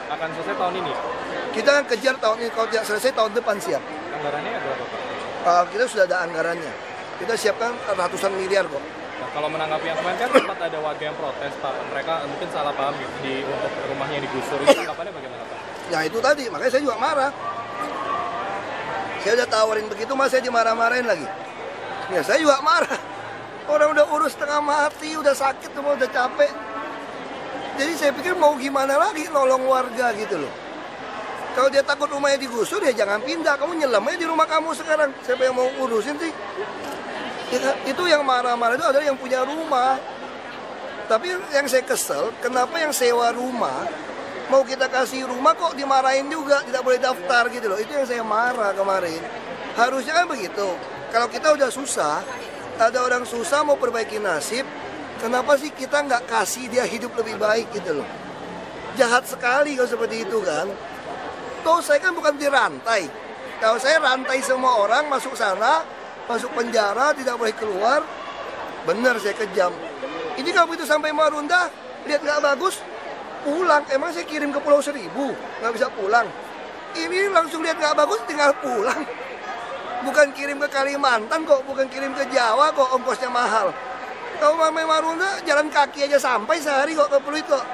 akan selesai tahun ini? Kita akan kejar tahun ini, kalau tidak selesai tahun depan siap. Anggarannya berapa Pak? Uh, kita sudah ada anggarannya. Kita siapkan ratusan miliar kok. Nah, kalau menanggapi yang kemarin kan sempat ada warga yang protes Pak, mereka mungkin salah paham di untuk rumahnya yang digusur. Itu tanggapannya bagaimana Pak? Ya itu tadi, makanya saya juga marah. Saya udah tawarin begitu, mas saya dimarah-marahin lagi. Ya saya juga marah. Orang udah urus setengah mati, udah sakit, semua udah capek. Jadi saya pikir mau gimana lagi nolong warga gitu loh. Kalau dia takut rumahnya digusur ya jangan pindah, kamu nyelam aja di rumah kamu sekarang. Siapa yang mau urusin sih? Ya, itu yang marah-marah itu adalah yang punya rumah. Tapi yang saya kesel, kenapa yang sewa rumah mau kita kasih rumah kok dimarahin juga, tidak boleh daftar gitu loh. Itu yang saya marah kemarin. Harusnya kan begitu. Kalau kita udah susah, ada orang susah mau perbaiki nasib, kenapa sih kita nggak kasih dia hidup lebih baik gitu loh. Jahat sekali kalau seperti itu kan. Tuh saya kan bukan dirantai. Kalau saya rantai semua orang masuk sana, masuk penjara, tidak boleh keluar, benar saya kejam. Ini kalau itu sampai Marunda, lihat nggak bagus, pulang. Emang saya kirim ke Pulau Seribu, nggak bisa pulang. Ini langsung lihat nggak bagus, tinggal pulang. Bukan kirim ke Kalimantan kok, bukan kirim ke Jawa kok, ongkosnya mahal. Kalau sampai Marunda, jalan kaki aja sampai sehari kok ke Pluit kok.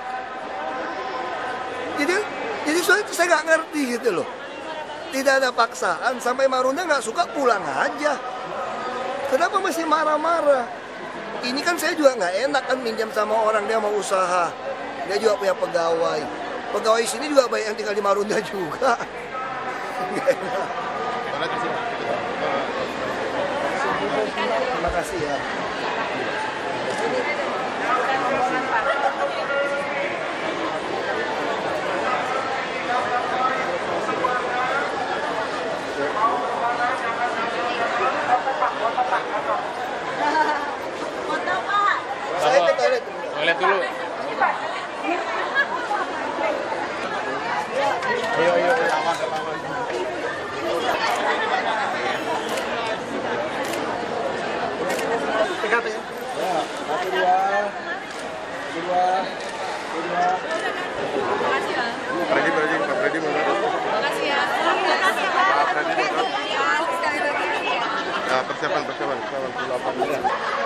Jadi, jadi soalnya saya nggak ngerti gitu loh. Tidak ada paksaan, sampai Marunda nggak suka pulang aja. Kenapa masih marah-marah? Ini kan saya juga nggak enak kan minjam sama orang, dia mau usaha. Dia juga punya pegawai. Pegawai sini juga banyak yang tinggal di Marunda juga. Nggak enak. Terima kasih ya. Saya ke toilet. Toilet dulu. Ayo, ayo, lawan, lawan. Pegang ya. Ya, satu dua, dua, dua. Makasih ya. Freddy, Freddy, Pak Freddy mana? Makasih ya. Pak Freddy mana? Ya, persiapan, persiapan, persiapan, delapan menit.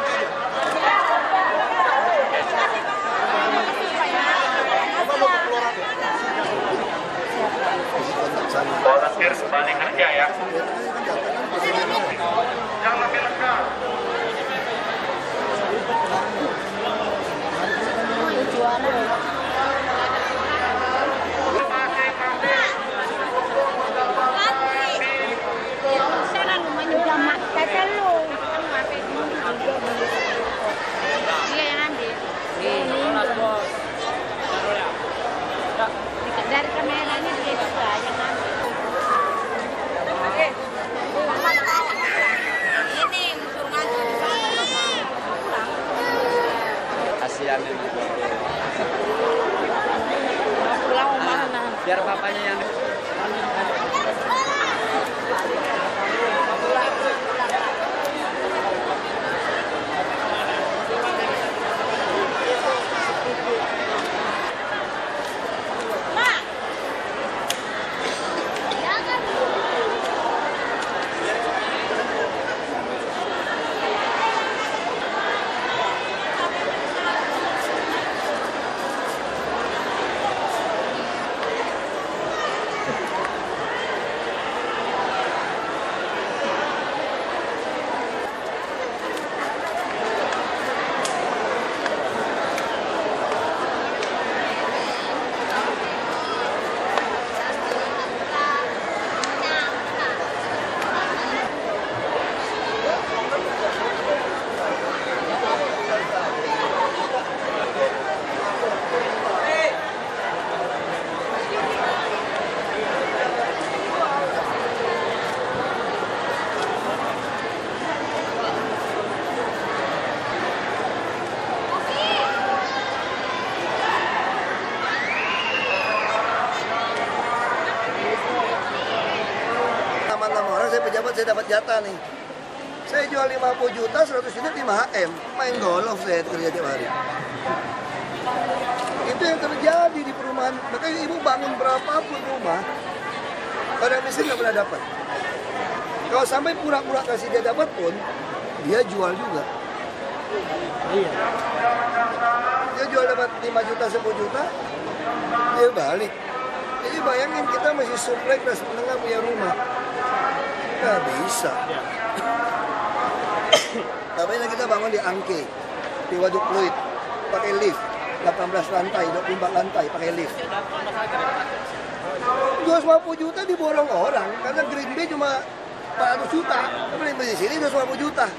Volunteer kembali kerja ya. Yang lebih lengkap. Dari kameranya dia juga yang ngambil. Ini suruh ngantuk. Kasihan ini. Pulang mana? Biar papanya yang saya pejabat, saya dapat jatah nih. Saya jual lima puluh juta, seratus juta lima H M. Main golf saya kerja tiap hari. Itu yang terjadi di perumahan. Makanya ibu bangun berapapun rumah, orang miskin nggak pernah dapat. Kalau sampai pura-pura kasih dia dapat pun, dia jual juga. Iya. Dia jual dapat lima juta, sepuluh juta, dia balik. Jadi bayangin kita masih suplai kelas menengah punya rumah. Nggak bisa. Tapi kita bangun di Angke, di Waduk Pluit, pakai lift, delapan belas lantai, dua puluh empat lantai, pakai lift. dua ratus lima puluh juta diborong orang, karena Green Bay cuma empat ratus juta, tapi di sini dua ratus lima puluh juta.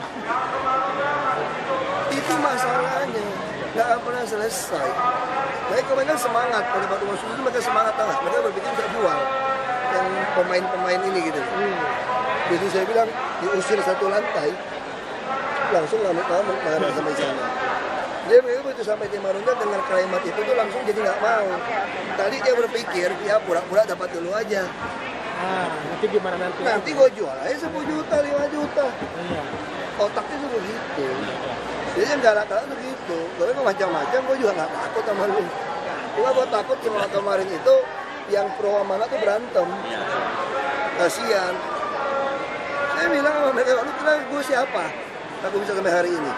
Itu masalahnya, nggak akan pernah selesai. Mereka kemarin semangat, pada waktu masuk itu mereka semangat banget, mereka berpikir bisa jual yang pemain-pemain ini gitu. Hmm. Jadi saya bilang diusir satu lantai, langsung ngamuk-ngamuk marah sampai sana. Dia mereka begitu sampai di Marunda dengar kalimat itu tuh langsung jadi nggak mau. Tadi dia berpikir ya pura-pura dapat dulu aja. Ah, nanti gimana nanti? Nanti gue jual aja sepuluh juta, lima juta. Iya. Otaknya tuh begitu. Jadi yang galak-galak tuh gitu. Gue macam-macam, gue juga nggak takut sama lu. Gue gue takut cuma kemarin itu yang pro sama anak tuh berantem. Kasian. Saya bilang sama mereka, lu kira gue siapa? Aku bisa sampai hari ini.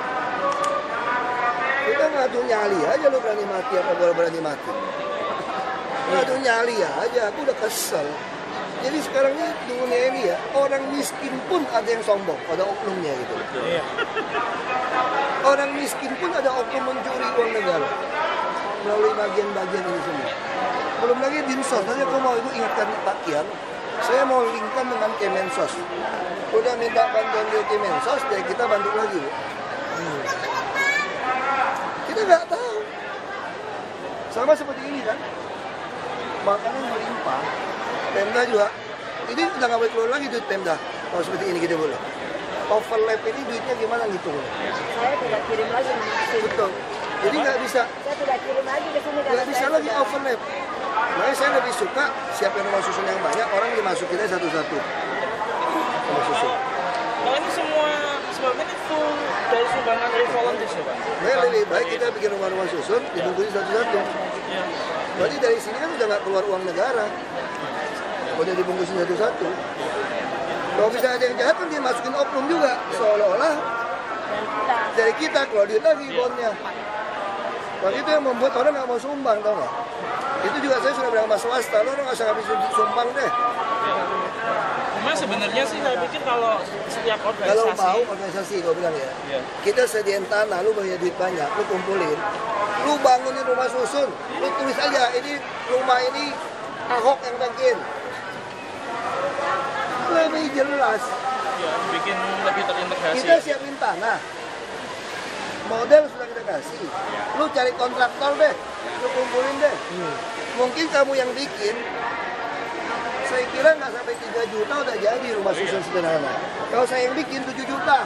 Kita ngadu nyali aja, lu berani mati apa gue berani mati. Ngadu nyali aja, aku udah kesel. Jadi sekarang ini dunia ini ya, orang miskin pun ada yang sombong, ada oknumnya gitu. Iya. Orang miskin pun ada oknum mencuri uang negara melalui bagian-bagian ini semua. Belum lagi dinsos, tadi aku mau ibu ingatkan Pak Kian, saya mau linkkan dengan Kemensos. Udah minta bantuan dari Kemensos, jadi kita bantu lagi. Hmm. Kita nggak tahu. Sama seperti ini kan, makanan melimpah. Pemda juga, ini udah nggak boleh keluar lagi duit Pemda. Kalau seperti ini kita boleh. Overlap ini duitnya gimana gitu? Saya tidak kirim lagi. Betul. Jadi nggak bisa. Saya tidak kirim lagi ke sini. Nggak bisa lagi overlap. Makanya saya lebih suka siapin rumah susun yang banyak, orang dimasukin aja satu-satu. Rumah susun. Kalau ini semua sebabnya ini full dari sumbangan dari volunteer ya Pak? Nah, lebih baik kita bikin rumah-rumah susun, dibungkusin satu-satu. Iya. Berarti dari sini kan udah nggak keluar uang negara. Udah dibungkusin satu-satu. Kalau bisa ada yang jahat kan dia masukin oknum juga. Seolah-olah dari kita keluar duit lagi bondnya. Waktu itu yang membuat orang nggak mau sumbang, tau nggak? Itu juga saya sudah bilang sama swasta, lo nggak usah habis sumbang deh. Cuma sebenarnya sih saya pikir kalau setiap organisasi, kalau mau organisasi, gue bilang ya, yeah. Kita sediain tanah, lu punya duit banyak, lu kumpulin, lu bangunin rumah susun, lu tulis aja ini rumah ini Ahok yang bikin. Lebih jelas. Ya, bikin lebih terintegrasi. Kita siapin tanah, model sudah kita kasih. Lu cari kontraktor deh, lu kumpulin deh. Hmm. Mungkin kamu yang bikin, saya kira nggak sampai tiga juta udah jadi rumah susun sederhana. Kalau saya yang bikin tujuh juta.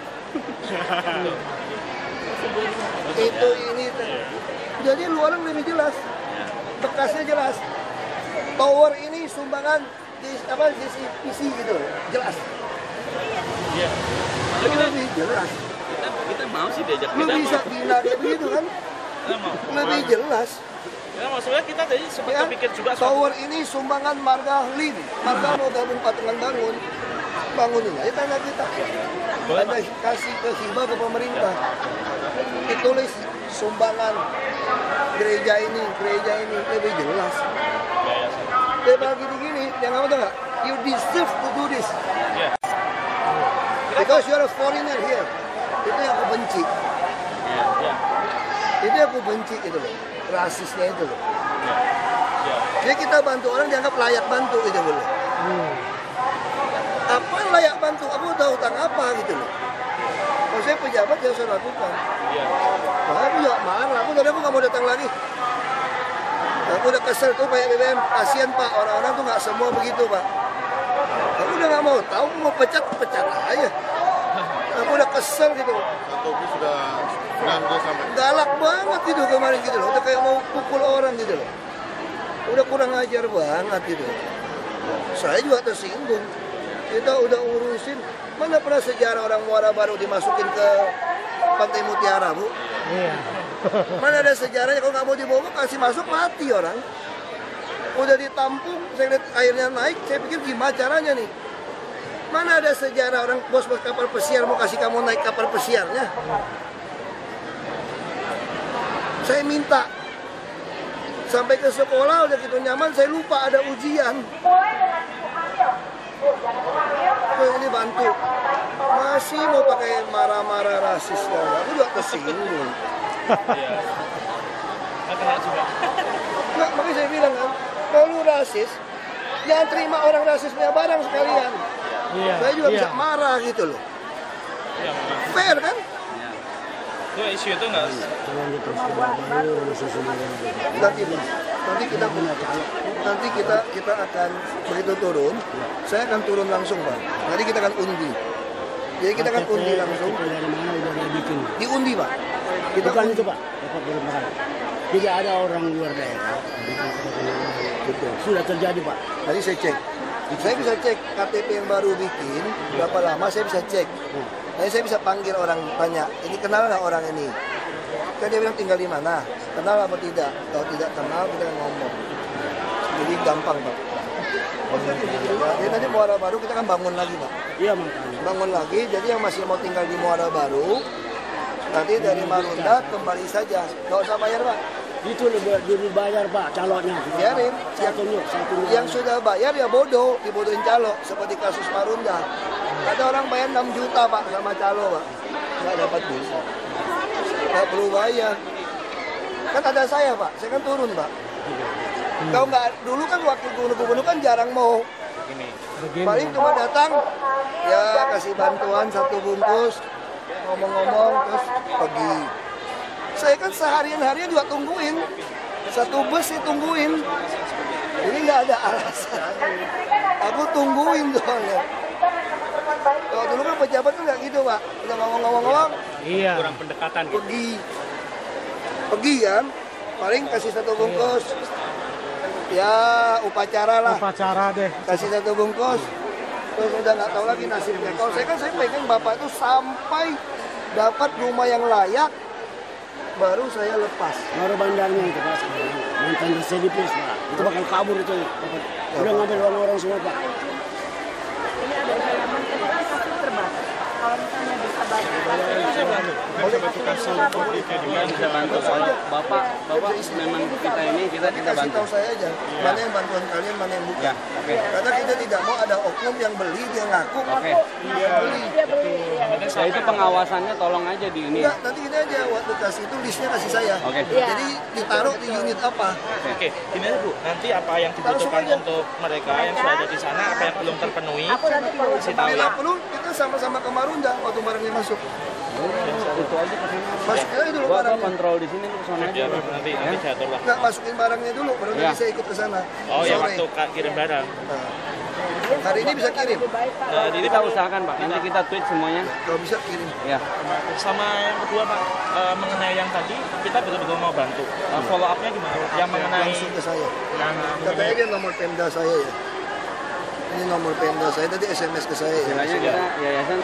Itu ini. Jadi luaran lebih jelas, bekasnya jelas. Tower ini sumbangan di apa di P C gitu, jelas. Iya. Itu lebih jelas. Kita, kita mau sih diajak. Lu bisa bina kayak begitu kan? Lebih jelas. Ya, maksudnya kita tadi sempat ya, pikir juga tower ini sumbangan Marga Lin. Marga mau gabung patungan bangun. Bangunin aja tanah kita. Ada kasih ke hibah ke pemerintah. Ditulis sumbangan gereja ini, gereja ini lebih jelas. Kayak gini-gini, yang kamu tahu nggak? You deserve to do this. Yeah. Because you're a foreigner here. Itu yang aku benci. Yeah, yeah. Itu yang aku benci itu loh. Rasisnya itu loh. Yeah. Yeah. Jadi kita bantu orang dianggap layak bantu gitu loh. Hmm. Apa layak bantu? Aku udah utang apa gitu loh. Kalau saya pejabat yang saya lakukan. Yeah. Nah, aku juga marah. Aku tadi aku nggak mau datang lagi. Aku udah kesel tuh kayak B B M, kasihan Pak, orang-orang tuh nggak semua begitu Pak. Aku udah nggak mau tahu, mau pecat, pecat aja. Aku udah kesel gitu. Topi sudah nganggur sampai. Galak banget gitu kemarin gitu loh, udah kayak mau pukul orang gitu loh. Udah kurang ajar banget gitu. Saya juga tersinggung. Kita udah urusin, mana pernah sejarah orang Muara Baru dimasukin ke Pantai Mutiara Bu? Iya. Mana ada sejarahnya, kalau nggak mau dibawa kasih masuk mati orang. Udah ditampung, saya lihat airnya naik, saya pikir gimana caranya nih. Mana ada sejarah orang bos-bos kapal pesiar mau kasih kamu naik kapal pesiarnya. Saya minta sampai ke sekolah udah gitu nyaman, saya lupa ada ujian. Tuh ini bantu. Masih mau pakai marah-marah rasis kan? Aku juga kesinggung. Nggak, makanya saya bilang kan, kalau lu rasis, jangan terima orang rasis punya barang sekalian. Iya, saya juga iya. bisa marah gitu loh. Iya, fair kan? Itu isu itu nggak? Nanti mas, nanti kita nanti kita kita akan begitu turun, saya akan turun langsung pak. Nanti kita akan undi. Jadi kita akan undi langsung. Diundi pak. Kita bukan itu pak. Jadi ada orang luar daerah. Sudah terjadi pak. Tadi saya cek. Saya bisa cek K T P yang baru bikin, berapa lama saya bisa cek. Nanti saya bisa panggil orang, tanya, ini kenal nggak orang ini? Kan dia bilang tinggal di mana? Kenal apa tidak? Kalau tidak kenal, kita ngomong. Jadi gampang pak. Jadi nanti Muara Baru kita kan bangun lagi pak. Iya makanya. Bangun lagi, jadi yang masih mau tinggal di Muara Baru, nanti dari Marunda kembali saja, nggak usah bayar pak. Itu lebih bayar pak calonnya. Biarin. Satunya, satunya. Yang sudah bayar ya bodoh, dibodohin calo, seperti kasus Marunda. Ada orang bayar enam juta pak sama calo pak, nggak dapat bisa, nggak perlu bayar. Kan ada saya pak, saya kan turun pak. Kalau nggak dulu kan waktu gubernur-gubernur kan jarang mau. Paling cuma datang, ya kasih bantuan satu bungkus, ngomong-ngomong terus pergi. Saya kan seharian-harian juga tungguin, satu bus saya tungguin, jadi nggak ada alasan. Aku tungguin soalnya. Kalau dulu kan pejabat kan nggak gitu pak, udah ngomong-ngomong-ngomong, iya. kurang pendekatan. Pergi, pergi kan, paling kasih satu bungkus, ya upacara lah. Upacara deh. Kasih satu bungkus, terus udah nggak tahu lagi nasibnya. Kalau saya kan saya pengen bapak itu sampai dapat rumah yang layak. Baru saya lepas. Baru bandarnya itu pak sekarang. Mantan di Sedipis pak. Itu bakal kabur itu. Udah ngambil orang-orang semua pak. Ini ada halaman kecil tapi terbatas. Kalau misalnya bisa bantu. Boleh tukar seluruh bisa bantu soalnya bapak bapak memang kita ini kita kita bantu. Tahu saya aja. Mana yang bantuan kalian, mana yang bukan. Karena kita tidak mau ada oknum yang beli dia ngaku. Oke. Dia beli. Nah itu pengawasannya tolong aja di ini. Enggak, nanti ini aja waktu kasih itu listnya kasih saya. Oke. Jadi ditaruh di unit apa. Oke, gini aja Bu, nanti apa yang dibutuhkan untuk mereka yang sudah ada di sana, apa yang belum terpenuhi, kasih tahu ya. Bila perlu kita sama-sama ke Marunda waktu barangnya masuk. Itu aja ke sini. Masukin aja dulu Gua barangnya. kontrol di sini ke sana aja. Nanti nanti diatur lah. Enggak, masukin barangnya dulu, baru nanti saya ikut ke sana. Oh ya, waktu Kak kirim barang. Hari ini bisa kirim. Nah, Jadi kita usahakan Pak, nanti kita tweet semuanya. Kalau bisa kirim. Ya. Sama yang kedua Pak, eh, mengenai yang tadi, kita betul-betul mau bantu. Eh, follow up-nya gimana? Yang mengenai langsung ke saya. Katanya dia nomor Pemda saya ya. Ini nomor Pemda saya, tadi S M S ke saya ya. Makanya kita yayasan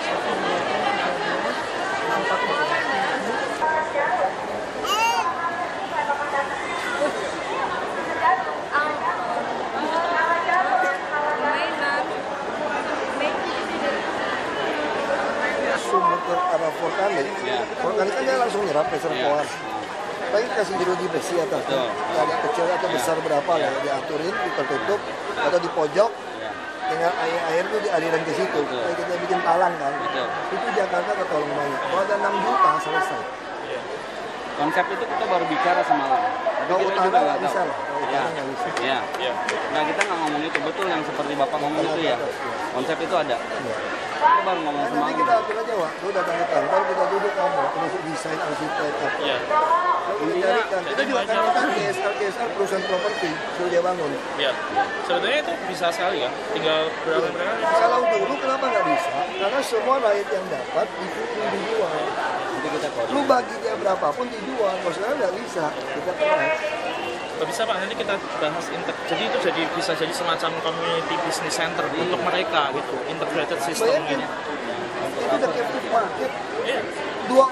sumber ke arah vulkanik, vulkanik kan dia langsung nyerap reservoir. Tapi kasih jeruji besi atas, agak kecil atau besar berapa lah, diaturin, ditutup atau di pojok, tinggal air air itu dialiran ke situ. Kayak kita bikin talang kan, itu Jakarta ketolong banyak. Kalau ada enam juta selesai. konsep itu kita baru bicara semalam. Kalau kita utara juga nggak nggak bisa tahu. lah, kalau Ya, utara nggak bisa. ya. Nah kita nggak ngomong itu betul yang seperti bapak ngomong itu ya. Konsep itu ada. Kita baru ngomong Nah, nanti semalam. kita atur aja Wak, lu datang ke kantor, kita duduk ngomong, termasuk desain arsitek apa. Iya. Lalu dicarikan, kita juga kan kita G S R, G S R perusahaan properti, suruh dia bangun. Iya. Sebetulnya itu bisa sekali ya. Tinggal berapa mereka? Kalau dulu kenapa nggak bisa? Karena semua rakyat yang dapat itu dijual. Nanti kita koordinasi. Lu bagi dia berapapun dijual, kalau sekarang nggak bisa, kita keras. Nggak bisa Pak, nanti kita bahas inter. Jadi itu jadi bisa jadi semacam community business center untuk mereka gitu, integrated system Bayangin, ini. itu udah captive market. Iya. dua puluh enam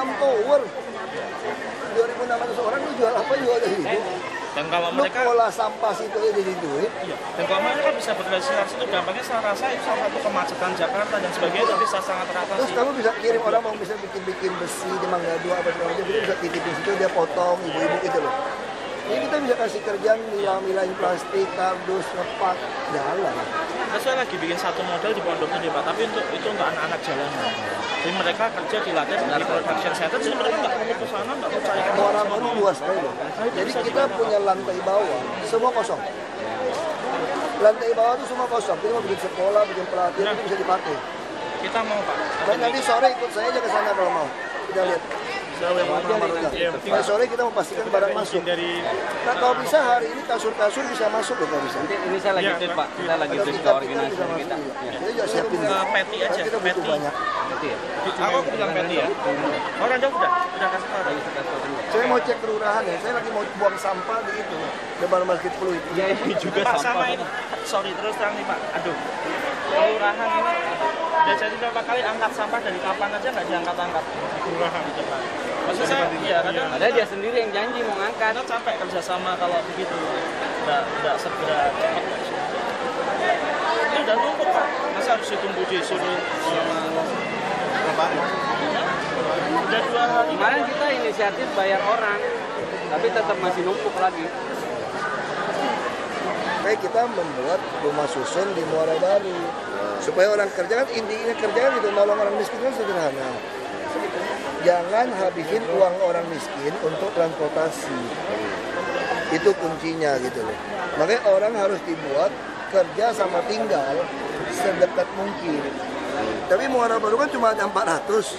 enam tower. dua ribu enam ratus orang lu jual apa juga dari itu. Dan kalau lu mereka olah sampah situ aja jadi duit. Iya. Dan kalau mereka bisa berkreasi itu dampaknya saya rasa itu salah satu kemacetan Jakarta dan sebagainya itu bisa sangat teratasi. Terus kamu bisa kirim orang mau bisa bikin-bikin besi di Mangga Dua apa segala macam, bisa titipin situ dia potong ibu-ibu gitu loh. Ini kita bisa kasih kerjaan milah-milahin plastik, kardus, ngepak, jalan. Nah, saya lagi bikin satu model di Pondok Gede Pak, tapi untuk itu untuk anak-anak jalanan. Jadi mereka kerja di latihan di production center, jadi mereka nggak perlu ke sana, nggak perlu cari kerja. Muara Baru luas sekali loh. Jadi kita punya lantai bawah, semua kosong. Lantai bawah itu semua kosong. Kita mau bikin sekolah, bikin pelatihan, itu bisa dipakai. Kita mau Pak. Dan nanti sore ikut saya aja ke sana kalau mau. Kita lihat. Nanti sore kita mau pastikan barang masuk. Nah kalau bisa hari ini kasur-kasur bisa masuk loh kalau bisa. Ini saya lagi tes Pak, kita lagi tes ke organisasi kita. Kita juga siapin ke peti aja. Kita butuh banyak. Peti ya? Aku bilang peti ya. Orang jauh udah, udah kasih tahu. Saya mau cek kelurahan ya, saya lagi mau buang sampah di itu depan Masjid Pluit. Ya ini juga Pak, sampah. sama ini. Sorry terus terang nih Pak. Aduh. Kelurahan ini udah jadi berapa kali angkat sampah dari kapan aja nggak diangkat-angkat. Kelurahan di depan. Maksud saya, iya kadang ada dia sendiri yang janji mau ngangkat. Kadang sampai kerjasama kalau begitu, nggak nggak segera cepat. Ini udah numpuk Pak, masa harus ditunggu disuruh selama berapa? Udah dua hari. Kemarin kita inisiatif bayar orang, tapi tetap masih numpuk lagi. Kayak kita membuat rumah susun di Muara Baru supaya orang kerja kan intinya kerja kan itu nolong orang miskin kan sederhana. Jangan habisin uang orang miskin untuk transportasi. Itu kuncinya gitu loh. Makanya orang harus dibuat kerja sama tinggal sedekat mungkin. Tapi Muara Baru kan cuma ada empat ratus.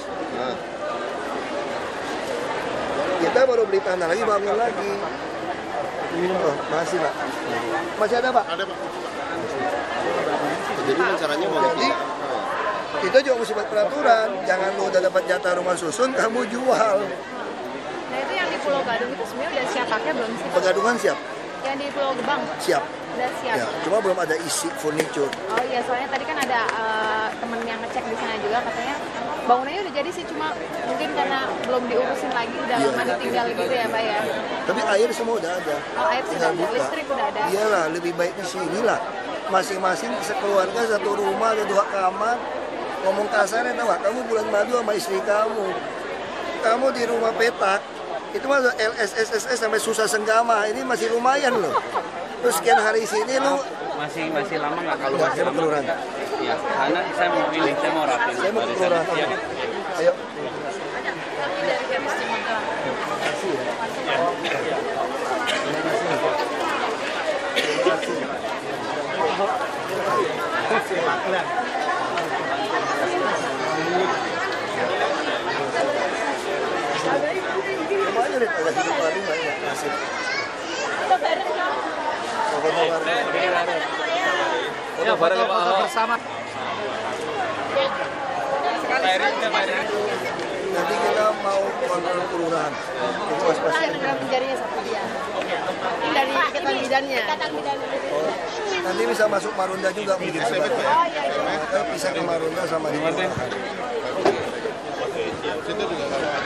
Kita baru beli tanah lagi, bangun lagi. Oh, masih Pak. Masih ada Pak? Ada Pak. Jadi caranya mau Jadi kita juga mesti buat peraturan, jangan lu udah dapat jatah rumah susun, kamu jual. Nah itu yang di Pulau Gadung itu sebenarnya udah siap pakai belum sih? Pegadungan siap? Yang di Pulau Gebang? Siap. Udah siap? Ya, cuma belum ada isi furniture. Oh iya, soalnya tadi kan ada uh, temen yang ngecek di sana juga, katanya bangunannya udah jadi sih, cuma mungkin karena belum diurusin lagi, udah Iya. lama ditinggal gitu ya Pak ya? Tapi air semua udah ada. Oh air sudah ada, listrik udah ada? Iyalah, lebih baik di sini lah. Masing-masing sekeluarga satu rumah, ada dua kamar. Ngomong kasarnya, tahu gak? Kamu bulan madu sama istri kamu. Kamu di rumah petak, itu mah L S S S S sampai susah senggama. Ini masih lumayan loh. Terus sekian hari sini lu masih masih lama nggak kalau nggak, masih saya mau kelurahan. Ya, karena saya mau ini, saya mau rapin. Saya mau ke kelurahan. Ya. Ayo. Coba aja deh, ada hidup baru nggak ya? Nasib. Pokoknya bareng. Ya, bareng Pak bersama. Nanti kita mau kontrol kelurahan. Itu pas-pas. Jarinya satu dia. Ini dari ikatan bidannya. Oh, nanti bisa masuk Marunda juga mungkin. Oh iya iya. Kita pisah ke Marunda sama di kelurahan. Situ juga